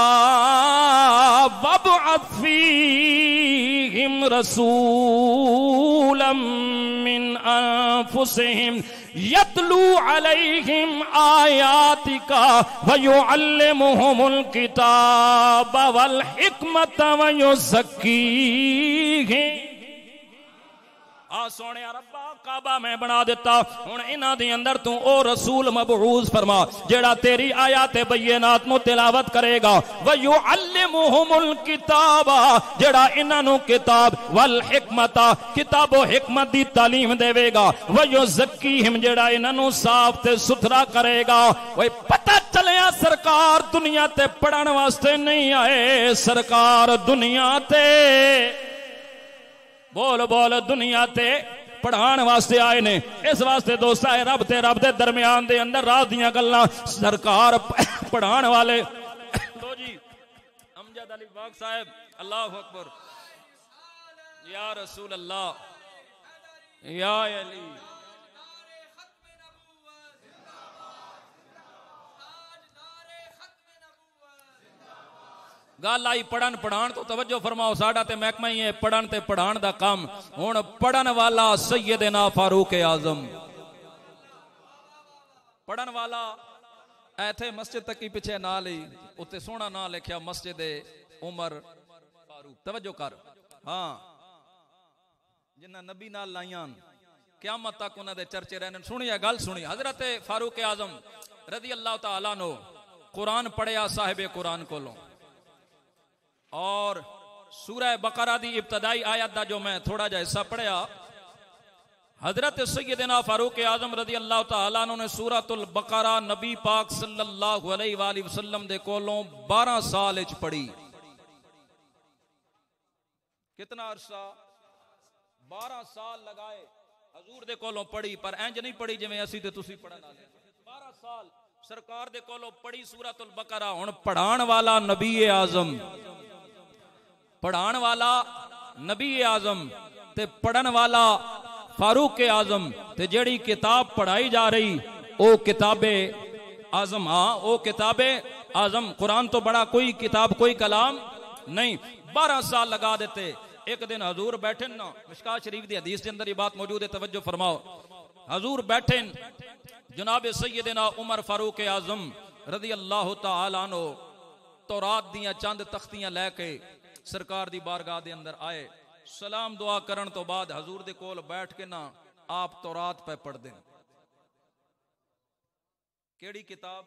वबअथ फीहिम रसूलम मिन अनफुसिहिम यतलू अलैहिम आयातिका व युअल्लिमुहुमुल किताब वल हिकमत व युज़क्कीहिम। आ सोने रब्बा काबा मैं बना देता, हुण इन्हां दे अंदर तू ओ रसूल मबऊस फरमा जेड़ा तेरी आयात बय्यनात नु तिलावत करेगा। व युअल्लिमुहुमुल किताबा जेड़ा इन्हां नु किताब वल हिकमत किताब व हिकमत दी तालीम देवेगा। व युज़क्कीहिम जेड़ा इन्हां नु साफ ते सुथरा करेगा। ओए पता चलिया सरकार दुनिया ते पढ़न वास्ते नहीं आए, सरकार दुनिया ते बोल बोल दुनिया ते पढ़ान वास्ते आए ने। इस वास्ते दोस्ता है रब ते रब दे दरमियान दे अंदर राज दियां गल्लां सरकार पढ़ान वाले। तो जी अमजद अली बाग साहब अल्लाह अकबर या रसूल अल्लाह या अली। गल आई पढ़न पढ़ान तो तवज्जो फरमाओ, साडा ते महकमा ही है पढ़न ते पढ़ान दा काम। हुण पढ़न वाला सैयदना फारूक आजम, पढ़न वाला ऐथे मस्जिद तक ही पिछे ना ली उत्ते सोहना ना लिखिया मस्जिद उमर फारूक। तवज्जो कर, हाँ जिन्ना नबी नाल लाइयां क़यामत तक उन्हां दे चर्चे रहने। सुनिए गल सुनी, हजरत फारूक आजम रज़ी अल्लाह तआला नो कुरान पढ़िया साहिब कुरान कोलों और सूरह बकरा दी इब्तदाई आयत दा जो मैं थोड़ा जा हिस्सा पढ़िया, हजरत सैयदना फारूक आजम रज़ी अल्लाह तआला अन्हु ने सूरतुल बकरा नबी पाक सल्लल्लाहु अलैहि वसल्लम दे कोलों 12 साल च पढ़ी। कितना अरसा? 12 साल लगाए हजूर दे कोलों पढ़ी, पर इंज नहीं पढ़ी जिवें असी ते तुसी पढ़न वाले। 12 साल सरकार दे कोलों पढ़ी सूरतुल बकरा। हुण पढ़ाण वाला नबी आजम, पढ़ाण वाला नबी आजम ते पढ़न वाला फारूक आजम ते जेड़ी किताब पढ़ाई जा रही ओ किताबे आजम। हाँ ओ किताबे आजम, कुरान तो बड़ा कोई किताब कोई कलाम नहीं। 12 साल लगा देते। एक दिन हजूर बैठे ना, मिशकात शरीफ दी हदीस के अंदर ये बात मौजूद है, तवज्जो फरमाओ। हजूर बैठे जनाब सैयदना उमर फारूक आजम रज़ी अल्लाह तआला अन्हु तौरात दियां चंद तख्तियां लैके सरकार दी बारगाह दे अंदर आए। सलाम दुआ करन तो बाद हजूर दे कोल बैठ के ना आप तौरात पे पढ़ दें। केड़ी किताब?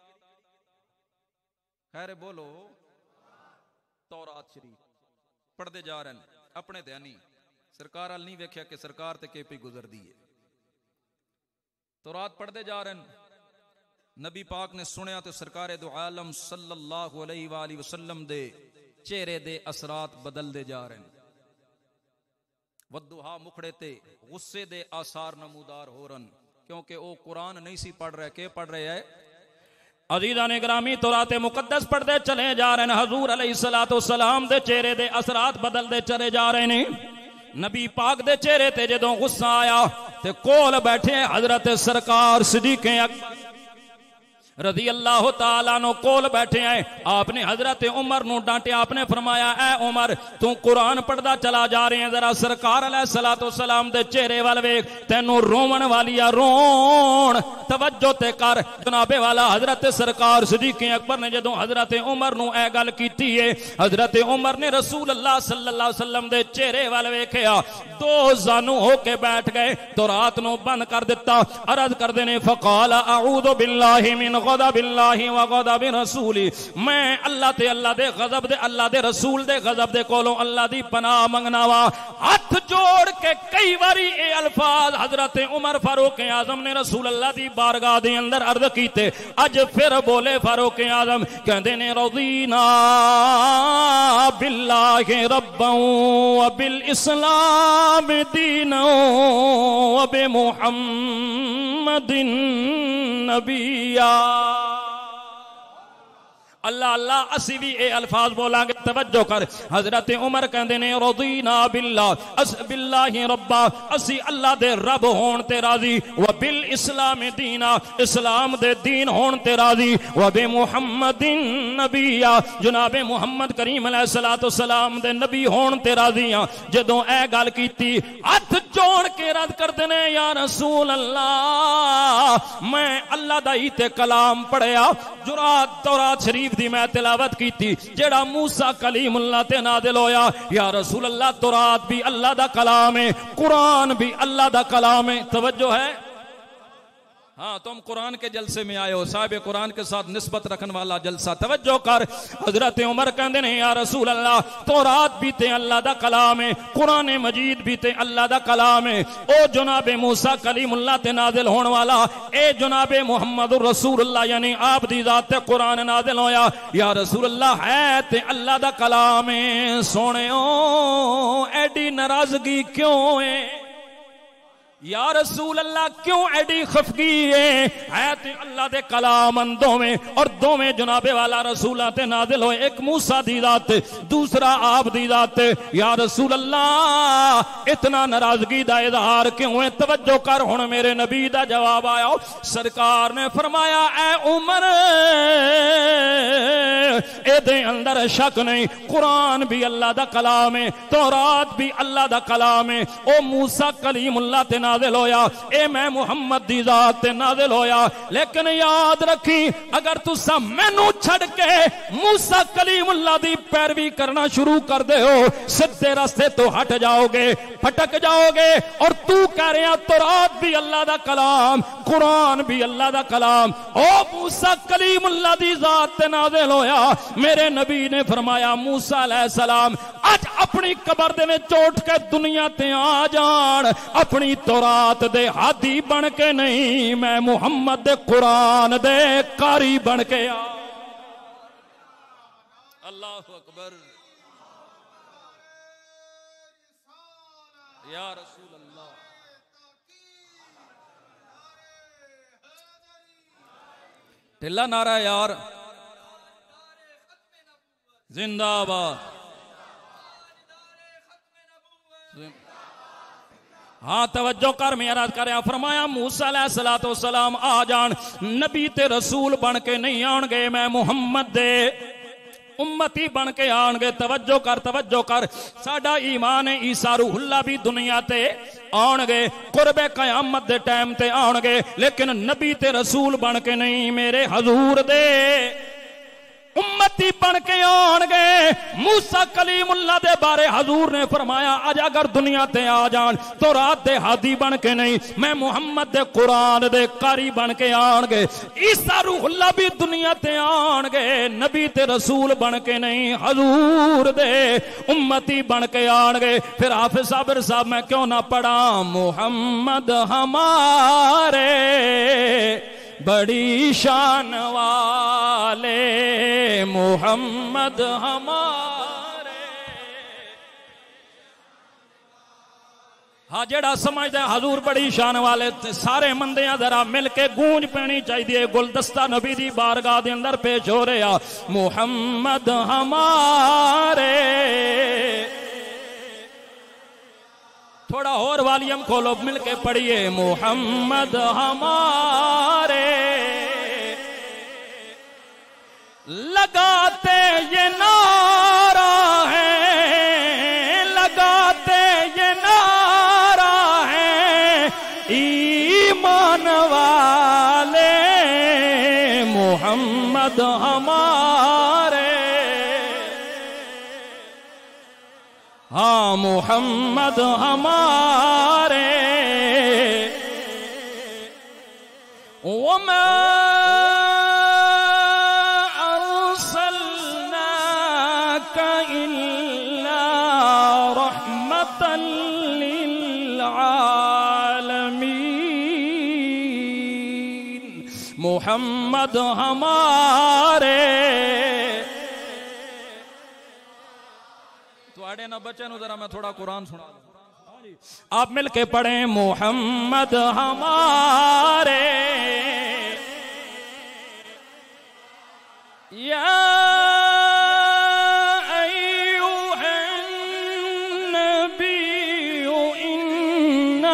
खैर बोलो, तौरात शरीफ पढ़ते जा रहे हैं अपने ध्यानी। सरकार अल नहीं वेख्या कि सरकार ते केपी गुजर दी है। तौरात पढ़ते जा रहे हैं। नबी पाक ने सुनिया तो सरकार दो आलम सल्लल्लाहु अलैहि वसल्लम दे चेहरे दे असरात बदलते जा रहे हैं। वद्दुहा मुखड़े ते गुस्से दे आसार नमूदार हो रन, क्योंकि वो कुरान नहीं सी पढ़ रहे। के पढ़ रहे है? अजीजा ने ग्रामी तौरात मुकद्दस पढ़ते चले जा रहे हैं। हजूर अलैहिस्सलाम दे चेहरे दे असरात बदलते चले जा रहे हैं। नबी पाक दे चेहरे ते जदों गुस्सा आया ते कोल बैठे हजरत सरकार सिद्दीक़ अकबर रज़ी अल्लाह ताला नो कोल बैठे हैं। आपने हजरत उमर नु डांटे। आपने फरमाया, ए उमर तू कुरान पढ़दा चला जा रहे हैं, जरा सरकार अलैहिस्सलाम दे चेहरे वाल वेख, तेनू रोवन वालिया रोन तवज्जो ते कर। जनाबे वाला हजरत सरकार सिद्दीक़ अकबर ने जदों हजरत उमर नु ए गल कीती है, हजरत उमर ने रसूल अल्लाह सल्लल्लाहु अलैहि वसल्लम दे चेहरे वाल वेखिया, दो जानू होके बैठ गए, तो रात नु बंद कर दिता। अर्ज करदे ने फ़क़ाल अऊज़ु बिल्लाहि मिन ग़ज़बिल्लाहि व ग़ज़बि रसूली, मैं अल्लाह ते अल्लाह दे गज़ब दे अल्लाह दे रसूल दे गज़ब दे कोलों अल्लाह दी पनाह मंगना वा। हाथ जोड़ के कई बारी ये अल्फाज हजरत उमर फारूक आजम ने रसूल अल्लाह दी बारगाह दे अंदर अर्ज कीते। अज फिर बोले फारूक आजम, कहंदे ने रज़ीना बिल्लाहि रब्बन व बिल इस्लाम दीनन व बि मुहम्मदिन नबिया। अल्लाह अल्लाह असी भी ये अल्फाज बोलांगे, तवज्जो कर। हजरत उमर कहंदे ने रज़ीना बिल्लाह, अस बिल्लाहि रब्बा, असी अल्लाह दे रब होण ते राजी, व बिल इस्लाम दीना, इस्लाम दे दीन होण ते राजी, व बि मुहम्मदिन नबिया, जनाबे मुहम्मद करीम अलैहिस्सलाम दे नबी होण ते राजी हां। जदों ए गल कीती, हथ जोड़ के रद करदे ने, या रसूल अल्लाह मैं अल्लाह दा ही ते कलाम पढ़िया, जुरात तौरात शरीफ दी मैं तिलावत की थी, जेड़ा मूसा कलीमुल्लाह ते नाज़िल होया। या रसूल अल्लाह तौरात भी अल्लाह दा कलाम है, कुरान भी अल्लाह दा कलाम है। तवज्जो है? हाँ, तुम कुरान के जलसे में आए हो, साहिब कुरान के साथ निस्बत रखने वाला जलसा। तवज्जो कर। हजरत उमर कहते हैं, या रसूल अल्लाह तौरात भी ते अल्लाह दा कलाम है, कुरान मजीद भी ते अल्लाह दा कलाम है। ओ जनाबे मूसा कलीमुल्लाह ते नाजिल होने वाला, ए जनाबे मुहम्मदुर रसूलुल्लाह यानी आप दी जात ते कुरान नाजिल होया। या रसूल अल्लाह है ते अल्लाह दा कलाम है। सोहणेओ एडी नाराजगी क्यों है? या रसूल अल्लाह क्यों एडी खफगी है ते अल्लाह दे कलाम दोवें, और दोवें जनाबे वाला रसूला ते नाजिल होए, एक मूसा दी जात दूसरा आप दी जात। या रसूल अल्लाह इतना नाराजगी दा इजहार क्यों है? तवज्जो कर, हुण मेरे नबी दा जवाब आया। सरकार ने फरमाया, ए उमर एदे अंदर शक नहीं, कुरान भी अल्लाह दा कलाम है, तौरात भी अल्लाह दा कलाम है। ओ मूसा कलीमुल्लाह ते नाज़िल होया, ए मैं मुहम्मद दी जात ते नाज़िल होया। लेकिन याद रखी, अगर तुसा मैनू छड़ के मूसा कलीमुल्लाह दी पैरवी करना शुरू कर दे हो, सीधे रास्ते तो हट जाओगे, भटक जाओगे। और तू कह रहा तौरात भी अल्लाह दा कलाम, कुरान भी अल्लाह दा कलाम। ओ मूसा कलीमुल्लाह दी जात ते नाज़िल होया। मेरे नबी ने फरमाया, मूसा अलैहिस्सलाम आज अपनी कबर दे विच उठ के दुनिया ते आ जान, अपनी तौरात दे हादी बन के नहीं, मैं मुहम्मद दे कुरान दे कारी बन के आ। अल्लाहु अकबर। या रसूल अल्लाह। ढिल्ला नारा यार, जिंदाबाद। हाँ तवज्जो कर, मेरा कर। फरमाया मूसा अलैहिस्सलाम आ जान, नबी ते रसूल बन के नहीं आउणगे, मैं मुहम्मद दे उम्मती बन के आउणगे। तवज्जो कर, तवज्जो कर। साडा ईमान है, ईसा रूहुल्लाह भी दुनिया ते आउणगे, कुर्बे कयामत दे टाइम ते आउणगे, लेकिन नबी ते रसूल बन के नहीं, मेरे हजूर दे उम्मती बन के आउणगे। मूसा कलीमुल्लाह दे बारे हजूर ने फरमाया, आज अगर दुनिया ते आ जान तो रात दे हादी बन के नहीं, मैं मुहम्मद दे कुरान दे कारी बन के आउणगे। ईसा रूहुल्लाह भी दुनिया ते आउणगे, नबी ते रसूल बन के नहीं, हजूर दे उम्मती बन के आउणगे। फिर हाफिज साबिर साहब मैं क्यों ना पढ़ा, मुहम्मद हमारे बड़ी शान वाले, मुहम्मद हमारे हाँ जेड़ा समझदा हजूर बड़ी शान वाले सारे मंदियां जरा मिल के गूंज पैनी चाहिए। गुलदस्ता नबी दी बारगाह दे अंदर पेश हो रहा मुहम्मद हमारे। थोड़ा और वॉल्यूम खोलो मिल के पढ़िए मुहम्मद हमारे। लगाते ये नारा है, लगाते ये नारा है ईमान वाले मुहम्मद हमारे। हाँ मुहम्मद हमारे। वमा अर्सलनाका इल्ला रहमतन लिल आलमीन। मुहम्मद हमारे। थोड़े ना बच्चे जरा मैं थोड़ा कुरान सुना दूं, आप मिलके पढ़ें मुहम्मद हमारे। या अय्युहन नबिय्यु इन्ना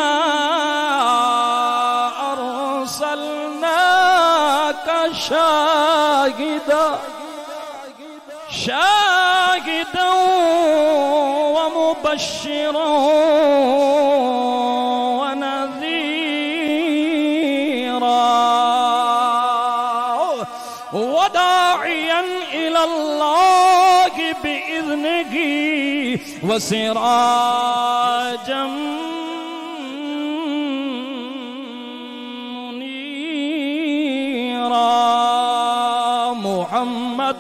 अर्सलनाका शाहिदा मुबश्शिरा व नज़ीरा व दाइयन इलल्लाहि बिइज़्निही व सिराजम मुनीरा। मुहम्मद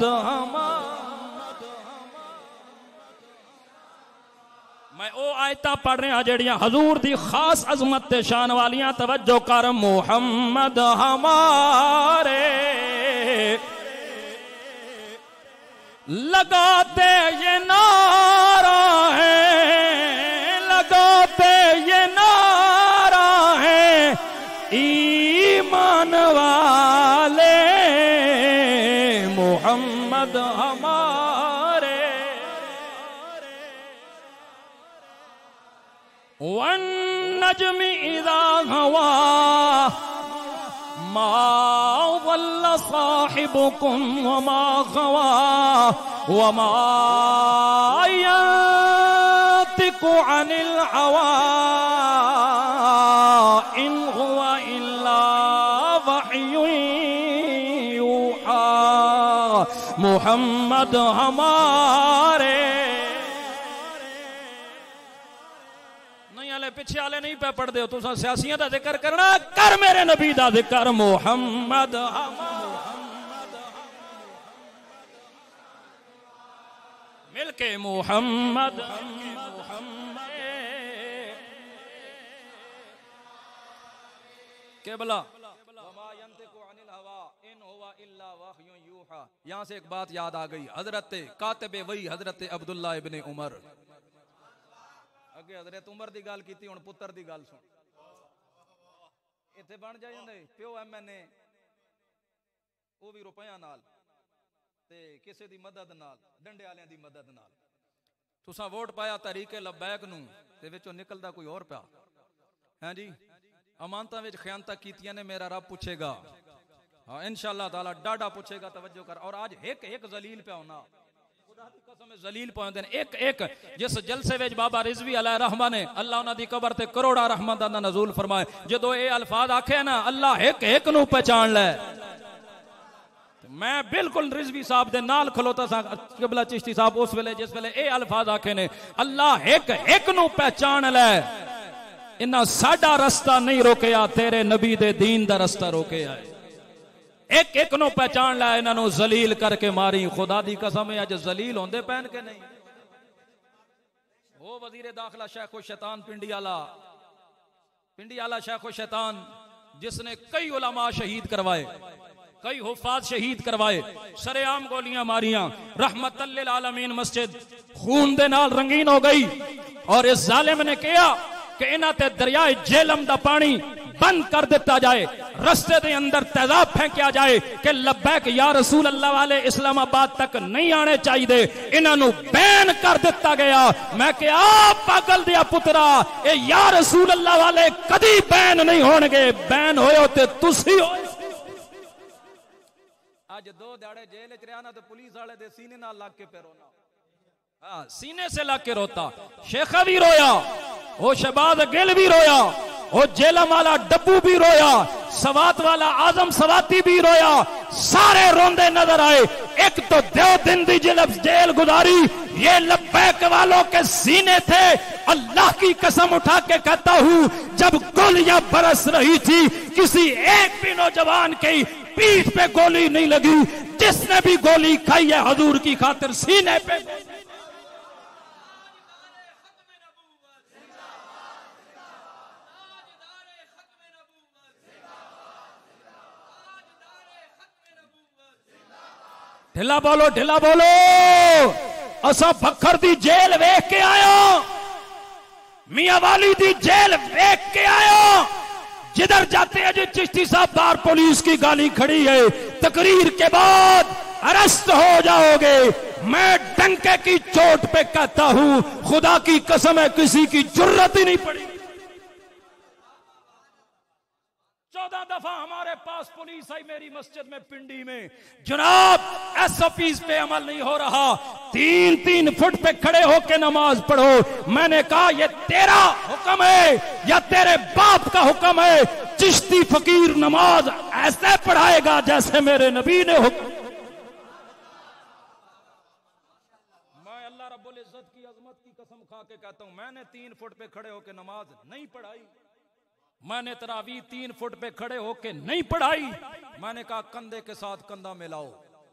मैं ओ आयता पढ़ रहा जड़ियां हजूर दी खास अजमत शान वालियां। तवज्जो कर मुहम्मद हमारे। लगाते ये नारा है, लगाते ये नारा है ईमान वाले मुहम्मद हमारे। वन्नज्मि इज़ा हवा मा ज़ल्ला साहिबुकुम वमा गवा वमा यंतिकु अनिल हवा इन हुवा इल्ला वह्युन यूहा। मुहम्मद हमारे। पिछे वाले नहीं पे पढ़ते हो तुसा सियासियों का जिक्र करना कर मेरे नबी का जिक्र मुहम्मद मिलके मुहम्मद केबला यहां से एक बात याद आ गई। हजरत कातिबे वही हजरत अब्दुल्ला इब्ने उमर अगे हजरत उमर की गल की हुण पुत्र की गल सुन। इत्थे बन जाए प्यो MNA वो भी रुपया नाल ते किसी दी मदद नाल डंडे वालियां दी मदद नाल तुसां वोट पाया तहरीके लबैक नूं ते विचों निकलदा कोई और पिया हैं जी। अमानतां विच खयानतां कीतियां ने मेरा रब पुछेगा। हाँ इंशाअल्लाह ताला डाडा पूछेगा। तवज्जो कर। और आज एक एक जलील पे होना जलील पहुंचते हैं एक एक। जिस जलसे विच बाबा रिजवी अलैहि रहमा ने अल्लाह उन्हां दी कबर ते करोड़ा रहमत दा नज़ूल फरमाए। जदों ये अल्फाज आखे ना अल्लाह एक एक नूं पहचान लै। मैं बिल्कुल रिजवी साहब दे नाल खलोता सा किबला चिश्ती साहब उस वेले जिस वेले ये अल्फाज आखे ने अल्लाह एक एक नूं पहचान लै। इन्हां साडा रास्ता नहीं रोकिया तेरे नबी दे दीन दा रास्ता रोकिया है। एक एक नो पहचान ला इन्हों जलील करके मारी। खुदा दी कसम है अज जलील होंदे पैन के नहीं। वो वजीर दाखिला शेखो शैतान पिंडी आला शेखो शैतान जिसने कई उलमा शहीद करवाए, कई हुफाज शहीद करवाए, सरेआम गोलियां मारियां। रहमतल लिल आलमीन मस्जिद खून दे नाल रंगीन हो गई। और इस जालिम ने किया कि इन्हां ते दरियाए जेलम दा पानी बंद कर दिता जाए, रस्ते के अंदर तेजाब फेंकिया जाए कि लब्बैक या रसूल अल्लाह वाले इस्लामाबाद तक नहीं आने चाहिए, इन्हों बैन कर दिता गया। मैं क्या पागल दिया पुत्रा, ये या रसूल अल्लाह वाले कदी बैन नहीं होणगे, बैन होए ते तुसी हो। आज 2 दिहाड़े जेल च रहा ना तो पुलिस वाले दे सीने नाल लग के पे रोना, हाँ सीने से लग के रोता। शेखा भी रोया, वो शहबाज गिल भी रोया, वो जेलम वाला डब्बू भी रोया, सवात वाला आजम सवाती भी रोया, सारे रोंदे नजर आए। एक तो 2 दिन की जेल गुजारी, ये लब्बैक वालों के सीने थे। अल्लाह की कसम उठा के कहता हूं, जब गोलियां बरस रही थी किसी एक भी नौजवान की पीठ पे गोली नहीं लगी। जिसने भी गोली खाई है हजूर की खातिर सीने पे। ढिला बोलो, ढिला बोलो। असा फखर दी जेल वेख के आया, मियां वाली दी जेल वेख के आया। जिधर जाते हैं जी चिश्ती साहब बार पुलिस की गाड़ी खड़ी है, तकरीर के बाद अरेस्ट हो जाओगे। मैं डंके की चोट पे कहता हूं, खुदा की कसम है किसी की जरूरत ही नहीं पड़ी। 14 दफा हमारे पास पुलिस आई मेरी मस्जिद में पिंडी में, जनाब एसओपीज पे अमल नहीं हो रहा, 3-3 फुट पे खड़े होके नमाज पढ़ो। मैंने कहा ये तेरा हुक्म है या तेरे बाप का हुक्म है? चिश्ती फकीर नमाज ऐसे पढ़ाएगा जैसे मेरे नबी ने हुक्म। मैं अल्लाह रब्बुल इज्जत की अजमत की कसम खा के कहता हूं, मैंने 3 फुट पे खड़े होके नमाज नहीं पढ़ाई। मैंने तरावी 3 फुट पे खड़े होके नहीं पढ़ाई। मैंने कहा कंधे के साथ कंधा मिलाओ।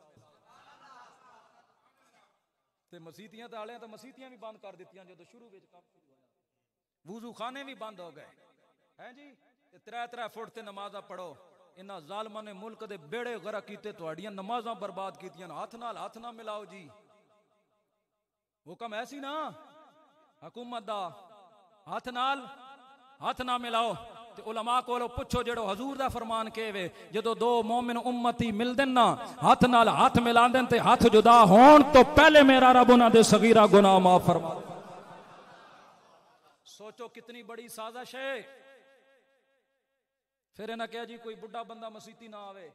ते मसीतियां ताले तो मसीतियां भी बंद कर दित्तियां जो शुरू में काम शुरू होया, वुजू खाने भी बंद हो गए हैं जी। 3-3 फुट ते नमाजा पढ़ो। इन्हां जालमां ने मुल्क दे बेड़े गरक कीते, तुहाड़ियां नमाजां बर्बाद कीतियां। हाथ ना मिलाओ जी, हुक्म ऐसी ना हुकूमत दा, हाथ ना मिलाओ। ते उलमा कोलों पुछो जेड़ो हजूर दा फरमान के वे, जदों 2 मोमिन उम्मती मिलदे ना हाथ नाल हाथ मिलांदे ते हाथ जुदा होण तो पहले मेरा रब उन्हां दे सगीरा गुनाह माफ फरमा। सोचो कितनी बड़ी साजिश है। फिर इन्हें कहा जी कोई बुढ़ा बंदा मसीती ना आवे,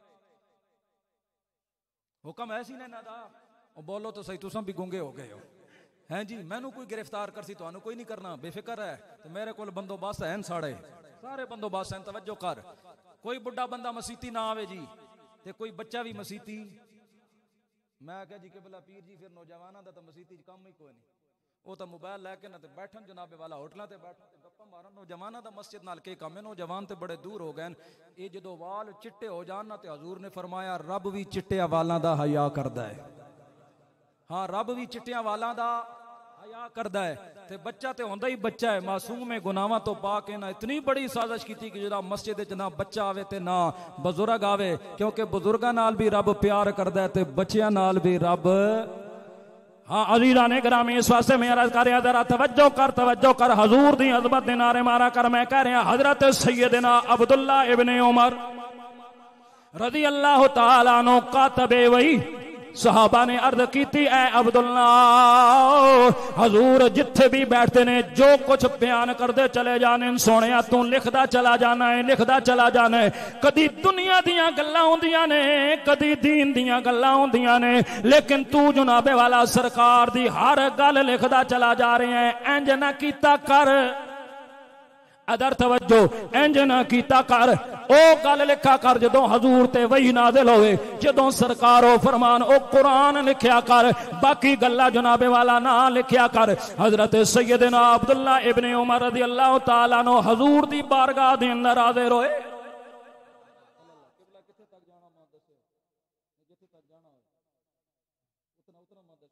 हुक्म है सी ना इन्हां दा। बोलो तो सही, तुसां भी गूंगे हो गए हो हैं जी। मैनू कोई गिरफ्तार कर सी, तुहानू कोई नहीं करना, बेफिक्र है। तो मेरे को बंदोबस्त है, सारे बंदोबस्त हैं। तवज्जो कर, कोई बुढ़ा बंदा मसीती ना आवे जी, ते कोई बच्चा भी मसीती। मैं क्या जी किबला पीर जी, फिर नौजवानों का तो मसीती काम ही कोई नहीं। वो तो मोबाइल लैके ना बैठन जनाबे वाला होटलों से बैठन गप्पा मारन। नौजवानों का मस्जिद नाल के काम है, नौजवान तो बड़े दूर हो गए। ये जो वाल चिट्टे हो जान ना, तो हजूर ने फरमाया रब भी चिट्टिया वालों का हया करता है। हाँ, रब भी चिट्टिया वालों का हया करता है। ते बच्चा तो होंदा ही बच्चा है, मासूम है, गुनाहां तो पाक है। ना इतनी बड़ी साजिश की कि जो मस्जिद च ना बच्चा आवे ते ना बुजुर्ग आवे, क्योंकि बुजुर्गां नाल भी रब प्यार करता है ते बच्चियां नाल भी रब। हाँ अजीजा ने ग्रामी, इस वास्ते मैं अर्ज कर रहा, जरा तवज्जो कर हजूर दी अज़मत दे नारे मारा कर। मैं कह रहा हजरत सैयदना अब्दुल्ला इब्ने उमर रज़ी अल्लाह तआला अन्हु कातबे वही सहाबा ने अर्ज की, ऐ अब्दुल्ला, हजूर जिथे भी बैठते ने जो कुछ बयान करते चले जाने, सोने तू लिखदा चला जाना है। कदी दुनिया दियां गल्लां होंदियां ने, कदी दीन दियां गल्लां होंदियां ने, लेकिन तू जनाबे वाला सरकार दी हर गल लिखदा चला जा रहा है। इंज ना कीता कर, अदर तवज्जो, इंज ना कीता कर, ओ गल लिखा कर जदों हजूर ते वही नाज़िल होवे, जदों सरकार ओ फरमान ओ कुरान लिखया कर, बाकी गल्ला जनाबे वाला ना लिखया कर। हजरत सैयदना अब्दुल्ला इब्ने उमर रज़ी अल्लाह तआला अन्हु हजूर दी बारगाह दे अंदर हाज़िर होए।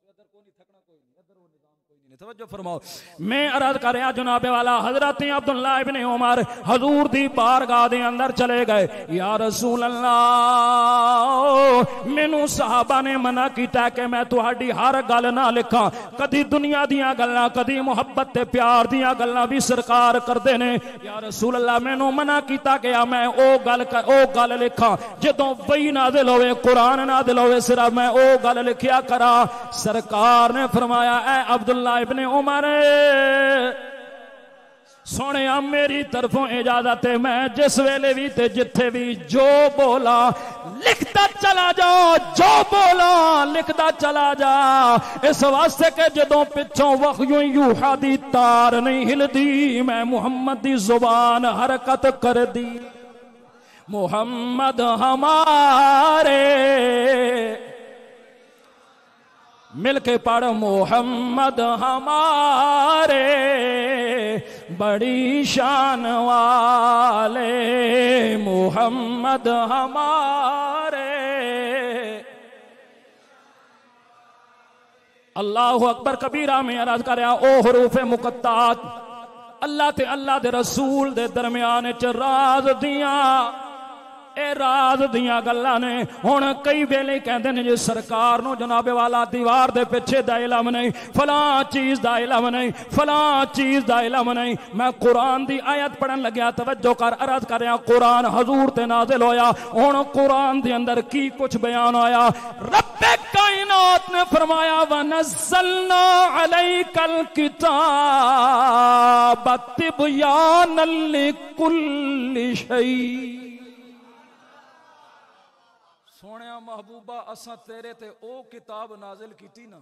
तवज्जो फरमाओ। मैं अर्ज कर रहा जनाबे वाला हजरत अब्दुल्ला इब्ने उमर हजूर दी बारगाह दे अंदर चले गए। या रसूल अल्लाह मैनू सहाबा ने मना किया कि मैं तुहाडी हर गल ना लिखा, कदी दुनिया दियां गल्लां कदी मुहब्बत ते प्यार दियां गल्लां भी सरकार करदे ने। या रसूल अल्लाह मैनू मना किया गया मैं ओ गल लिखा जदों वही नाज़िल होवे कुरान नाज़िल होवे सिर्फ मैं ओ गल लिखिया करा। सरकार ने फरमाया ऐ अब्दुल्ला इब्ने उमर सोने मेरी तरफों इजाजत है, मैं जिस वेले भी ते जिथे भी जो बोला लिखता चला जाओ, जो बोला लिखता चला जा। इस वास्ते के जदों पिछों वहयु यूहा दी तार नहीं हिलदी मैं मुहम्मद दी जुबान हरकत कर दी। मुहम्मद हमारे मिलके पढ़ मोहम्मद हमारे बड़ी शान वाले, मोहम्मद हमारे। अल्लाहु अकबर कबीरा में अर्ज कर ओ हरूफे मुकत्तात अल्लाह ते अल्लाह दे रसूल दे दरम्यान च राज दियां ए राज दियां गल्लां ने। हुण कई वेले कहंदे ने जी सरकार नूं जनाबे वाला दीवार दे पिछे दा इलम नहीं, फलां चीज दा इलम नहीं, फलां चीज दा इलम नहीं। मैं कुरान दी आयत पढ़न लग्या तवज्जो कर अर्ज कर रहा कुरान हजूर ते नाज़िल होया। हुण कुरान दे अंदर की कुछ बयान होया। रब्बे कायनात ने फरमाया व नज़्ज़लना अलैकल किताब तिबयानल लिकुल्लि शै। सोने महबूबा असा तेरे ते ओ किताब नाजिल की ना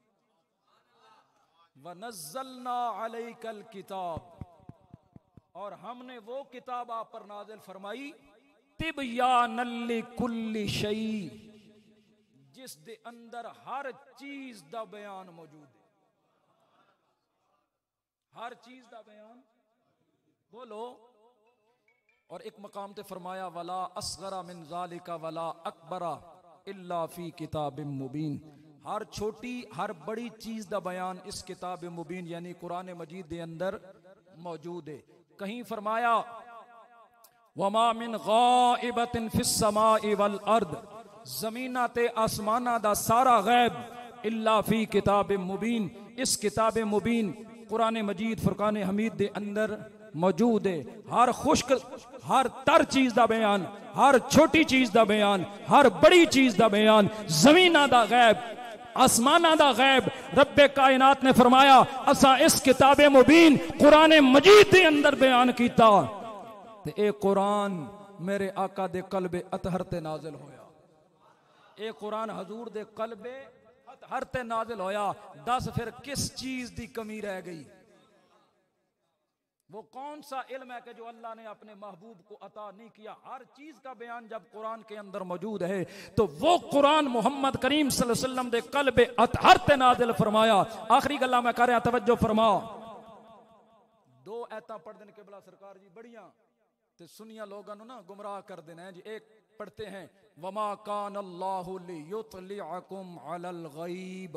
वनज़्ज़लना अलैकल किताब और हमने वो किताब आप पर नाजिल फरमाई तिबयानल लिकुल्लि शै जिस दे अंदर हर चीज दा बयान मौजूद है। हर चीज दा बयान बोलो। और एक मकाम ते फरमाया वला असगरा मिन ज़ालिका वला अकबरा इल्ला फी किताबिम मुबीन। हर छोटी हर बड़ी चीज दा बयान इस किताब मुबीन यानी कुरान मजीद दे अंदर मौजूद है। कहीं फरमाया वमा मिन गाइबतिन फिस समाई वल अर्द ज़मीना ते आसमाना दा सारा गैब इल्ला फी किताबिम मुबीन इस किताब मुबीन कुरान मजीद फुरकान हमीद दे अंदर मौजूद है। हर खुश्क हर तर चीज दा बयान, हर छोटी चीज दा बयान, हर बड़ी चीज दा बयान, जमीना दा गैब आसमाना दा गैब रब्बे कायनात ने फरमाया असा इस किताब मुबीन कुरान मजीद दे अंदर बयान कीता। ते ए कुरान मेरे आका दे कल्बे अतहर ते नाजिल होया। ए कुरान हजूर दे कल्बे अतहर ते नाजिल होया। दस फिर किस चीज दी कमी रह गई? वो कौन सा इल्म है कि जो अल्लाह ने अपने महबूब को अता नहीं किया? हर चीज का बयान जब कुरान के अंदर मौजूद है तो वो कुरान मोहम्मद करीम सल्लल्लाहु अलैहि वसल्लम दे कल्बे अतहर ते नाज़िल फरमाया। आखिरी गल्ला मैं कर रहा तवज्जो फरमा। दो आयतां पढ़ देने किबला सरकार जी बड़ियां ते सुनिया लोगों ना गुमराह कर देना है जी। एक पढ़ते हैं वमा कान अल्लाहु लियुतलिअकुम अलल गैब।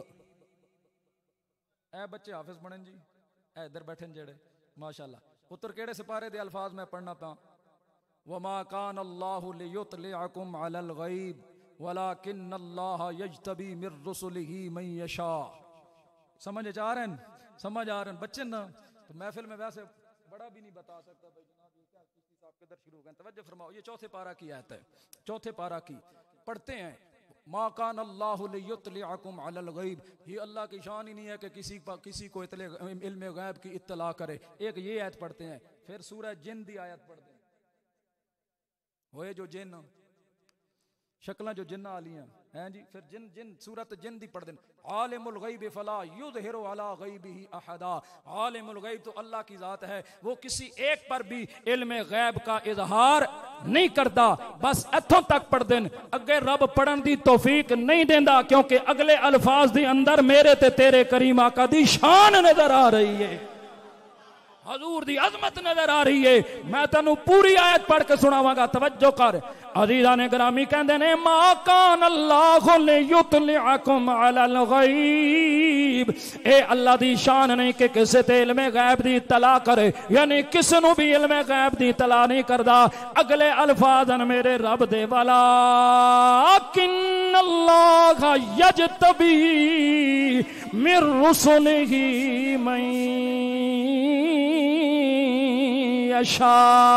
ए बच्चे हाफिज बनन जी, ए इधर बैठे जेड़े माशाअल्लाह। पुत्र केड़े सिपारे दे अल्फाज मैं पढ़ना पा वमा कान अल्लाहु लियुतलिअकुम अलल गैब वलाकिन्नल्लाह यज्तबी मिर रुसुलिही मन यशा। समझ आ रहे हैं? समझ आ रहे हैं बच्चे ना? तो महफिल में वैसे बड़ा भी नहीं बता सकता भाई जनाब ये क्या किसी साहब के दर शुरू हो गए। तवज्जो फरमाओ। ये चौथे पारा की आयत है। चौथे पारा की पढ़ते हैं मा कान अल्लाहु लियुतलिअकुम अलल गैब। ये अल्लाह की शान ही नहीं है कि किसी को इल्म गैब की इत्तला करे। एक ये आयत पढ़ते हैं। फिर सूरह जिन दी आयत पढ़ते हैं। होए जो जिन शक्लां जो जिन्ना आलियां हैं जी। फिर जिन जिन सूरत जिन दी पढ़ दें। आलिमुल गैब फला युज़हिरु अला गैबिही अहदा। आलिमुल गैब तो अल्लाह की जात है, वो किसी एक पर भी इल्म गैब का इजहार नहीं करता। बस इत्थों तक पढ़ दें। अगे रब पढ़न दी तौफीक नहीं देंदा क्योंकि अगले अल्फाज दे अंदर मेरे ते तेरे करीम आका दी शान नजर आ रही है। हजूर दी अजमत नजर आ रही है। मैं तेनू पूरी आयत पढ़ के सुनावांगा, तवज्जो कर। अजीज़ा ने ग्रामी कहंदे ने मा कान अल्लाहु लियुतलिअकुम अलल गैब, ए अल्लाह दी शान नहीं कि किसी ते इल्मे गैब दी इत्तला करे, यानी किसी नू भी इल्मे गैब दी इत्तला नहीं करदा। अगले अल्फाजन मेरे रब दे वाला किन्नल्लाह यजतबी मिर रुसुलिही मन यशा।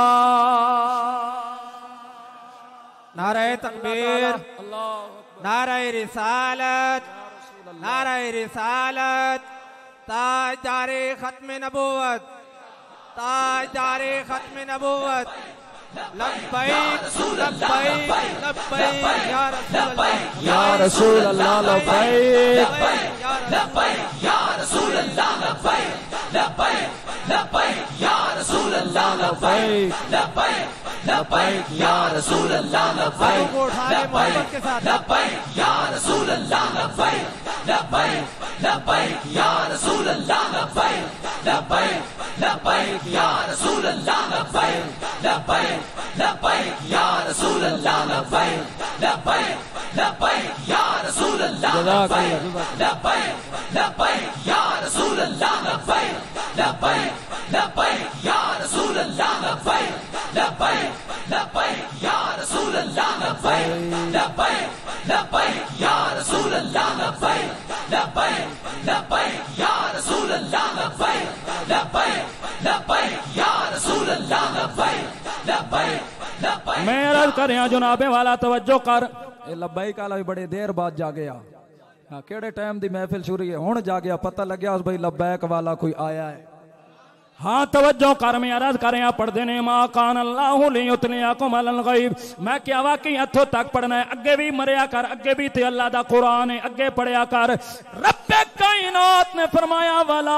नारे तकबीर, नारे रिसालत, नारे रिसालत, ताजदारे खत्म नबूवत, ताजदारे खत्म नबूवत। लब्बैक लब्बैक लब्बैक या रसूल अल्लाह, या रसूल अल्लाह लब्बैक लब्बैक या रसूल अल्लाह, लब्बैक लब्बैक लब्बैक या रसूल अल्लाह, लब्बैक लब्बैक लब्बैक या रसूल अल्लाह, लब्बैक मोहब्बत के साथ लब्बैक या रसूल अल्लाह, लब्बैक लब्बैक लब्बैक या रसूल अल्लाह, लब्बैक लब्बैक लब्बैक या रसूल अल्लाह, लब्बैक लब्बैक लब्बैक या रसूल अल्लाह, लब्बैक लब्बैक लब्बैक या रसूल अल्लाह, लब्बैक लब्बैक लब्बैक या रसूल अल्लाह, लब्बैक लब्बैक लब्बैक या रसूल अल्लाह, लब्बैक लब्बैक लब्बैक या रसूल अल्लाह, लब्बैक लब्बैक लब्बैक या रसूल अल्लाह, लब्बैक लब्बैक लब्बैक या रसूल अल्लाह, लब्बैक लब्बैक लब्बैक या रसूल अल्लाह, लब्बैक लब्बैक लब्बैक। मैं अर्ज कर रहा जनाबे वाला तवज्जो कर। ए लब्बैक वाला भी बड़े देर बाद जा गया। हाँ केड़े टाइम दी महफिल शुरू है, हुण जा गया, पता लग्या उस भाई लब्बैक वाला कोई आया है। हाँ तवज्जो कर, मैं अर्ज कर रहा पढ़ते ने मा कान अल्लाहु लियुतलिअकुम अलल गैब। मैं क्या वाकई इत्थों तक पढ़ना है, अगे भी मरिया कर, अगे भी ते अल्लाह दा कुरान है, अगे पढ़िया कर। रब्बे कायनात ने फरमाया वला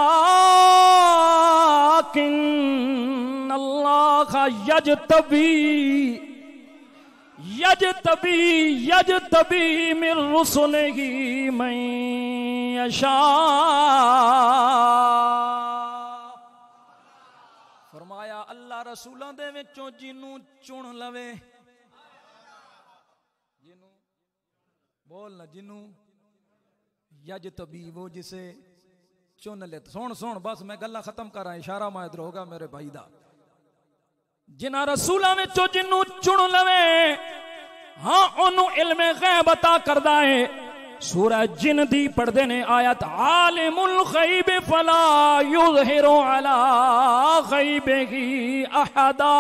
किन अल्लाह यजतबी यजतबी यजतबी मिर रुसुलिही मन यशा। फरमाया अल्लाह रसूलों दे विचों जिन्नू चुन लवे, जिन्नू बोल ना, जिन्नू यजतबी वो जिसे चुन ले। सुन सुन बस मैं गल्ला खत्म कर रहा, इशारा मैं इधर होगा मेरे भाई दा। जिन्हां रसूलां विचों जिन्नू चुन लवे, हाँ ओनू इल्मे गैब अता करदा है। सूरह जिन दी पढ़दे ने आयत आलिमुल गैब फला युज़हिरु अला गैबिही अहदा।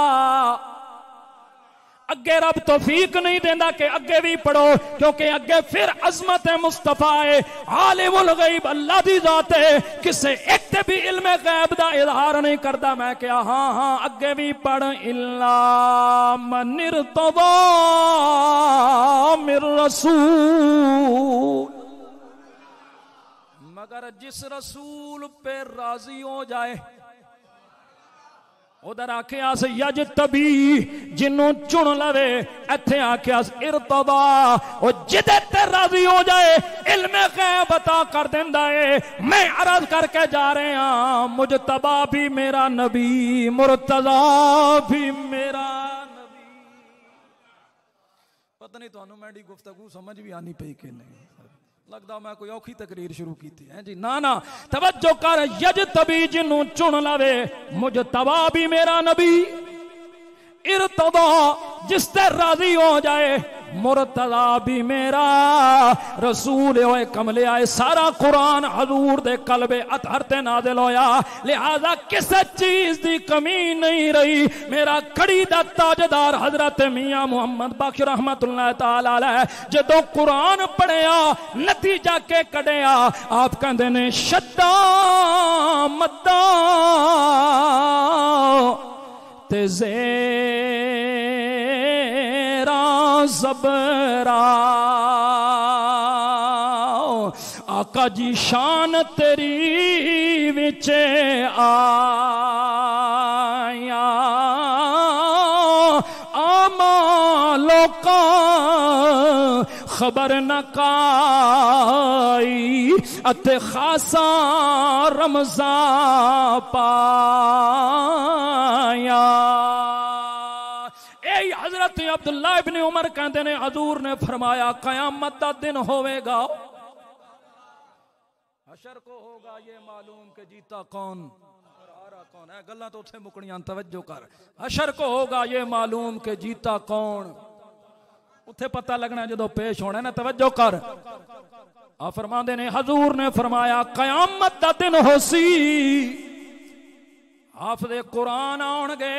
अगे रब तौफीक नहीं देंदा कि अगे भी पढ़ो, क्योंकि अगे फिर अजमत मुस्तफा है। आलिमुल गैब अल्लाह दी जात है, किसे एक ते भी इल्मे गैब दा इजहार नहीं करता। मैं क्या हाँ हाँ अगे भी पढ़ इल्ला मन इर्तदा मिर रसूल, मगर जिस रसूल पे राजी हो जाए। उधर आख्या यजतबी जिन्नू चुन लवे, इत्थे आख्या इर्तदा ओ जिदे ते राजी हो जाए, इल्मे गैब अता कर देंदा है। मैं अर्ज करके जा रहे हां मुजतबा भी मेरा नबी, मुर्तजा भी मेरा नबी। पता नहीं तुहानू मेरी गुफ्तगू समझ भी आनी पई कि नहीं, लगदा मैं कोई औखी तकरीर शुरू की थी है जी। ना ना तवज्जो कर, यजतबी जिन्नू चुन लवे, मुजतबा भी मेरा नबी, इर्तदा जिस ते राजी हो जाए, मुर्तजा भी मेरा रसूल होए कमले आए। सारा कुरान हजूर दे कल्बे अतहर ते नाज़िल होया, लिहाजा किसी चीज दी कमी नहीं रही। मेरा कड़ी दा ताजदार हजरत मियां मुहम्मद बख्श रहमतुल्लाह ताला अलैह जदों कुरान पढ़िया, नतीजा के कढ़िया, आप कहंदे ने शद्दा मद्दा ते ज़बरा, आका जी शान तेरी विच आया, आमा लोका खबर न काई, अते खासा रमज़ान पाया। ए हजरत अब्दुल्ला इब्न उमर कहते ने हजूर ने फरमाया कयामत का दिन होवेगा, हशर को होगा ये मालूम कि जीता कौन और हारा कौन है। गल्लां तो उत्थे मुकड़ियां, तवज्जो कर। हशर को होगा ये मालूम कि जीता कौन, उत्थे पता लगना जो पेश होना है ना। तवज्जो कर। आ फरमांदे ने हजूर ने फरमाया कयामत दा दिन होसी, हाफिज़े कुरान आउणगे,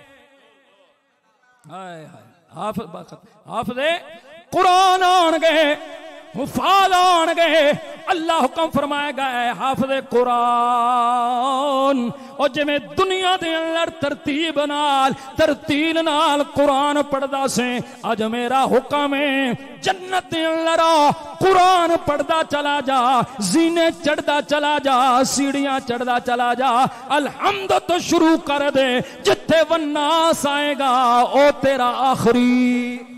हाय हाय हाफिज़े कुरान आउणगे, हुफाज आउणगे। अल्लाह हुक्म फरमाएगा हाफिज़े कुरान, और जिवें दुनिया दे अंदर तरतीब नाल तरतील नाल कुरान पढ़दा से, अज मेरा हुक्म है जन्नत दे अंदर कुरान पढ़दा चला जा, जीने चढ़दा चला जा, सीढ़ियां चढ़दा चला जा, अलहम्द तो शुरू कर दे, जिथे वन्नास आएगा ओ तेरा आखिरी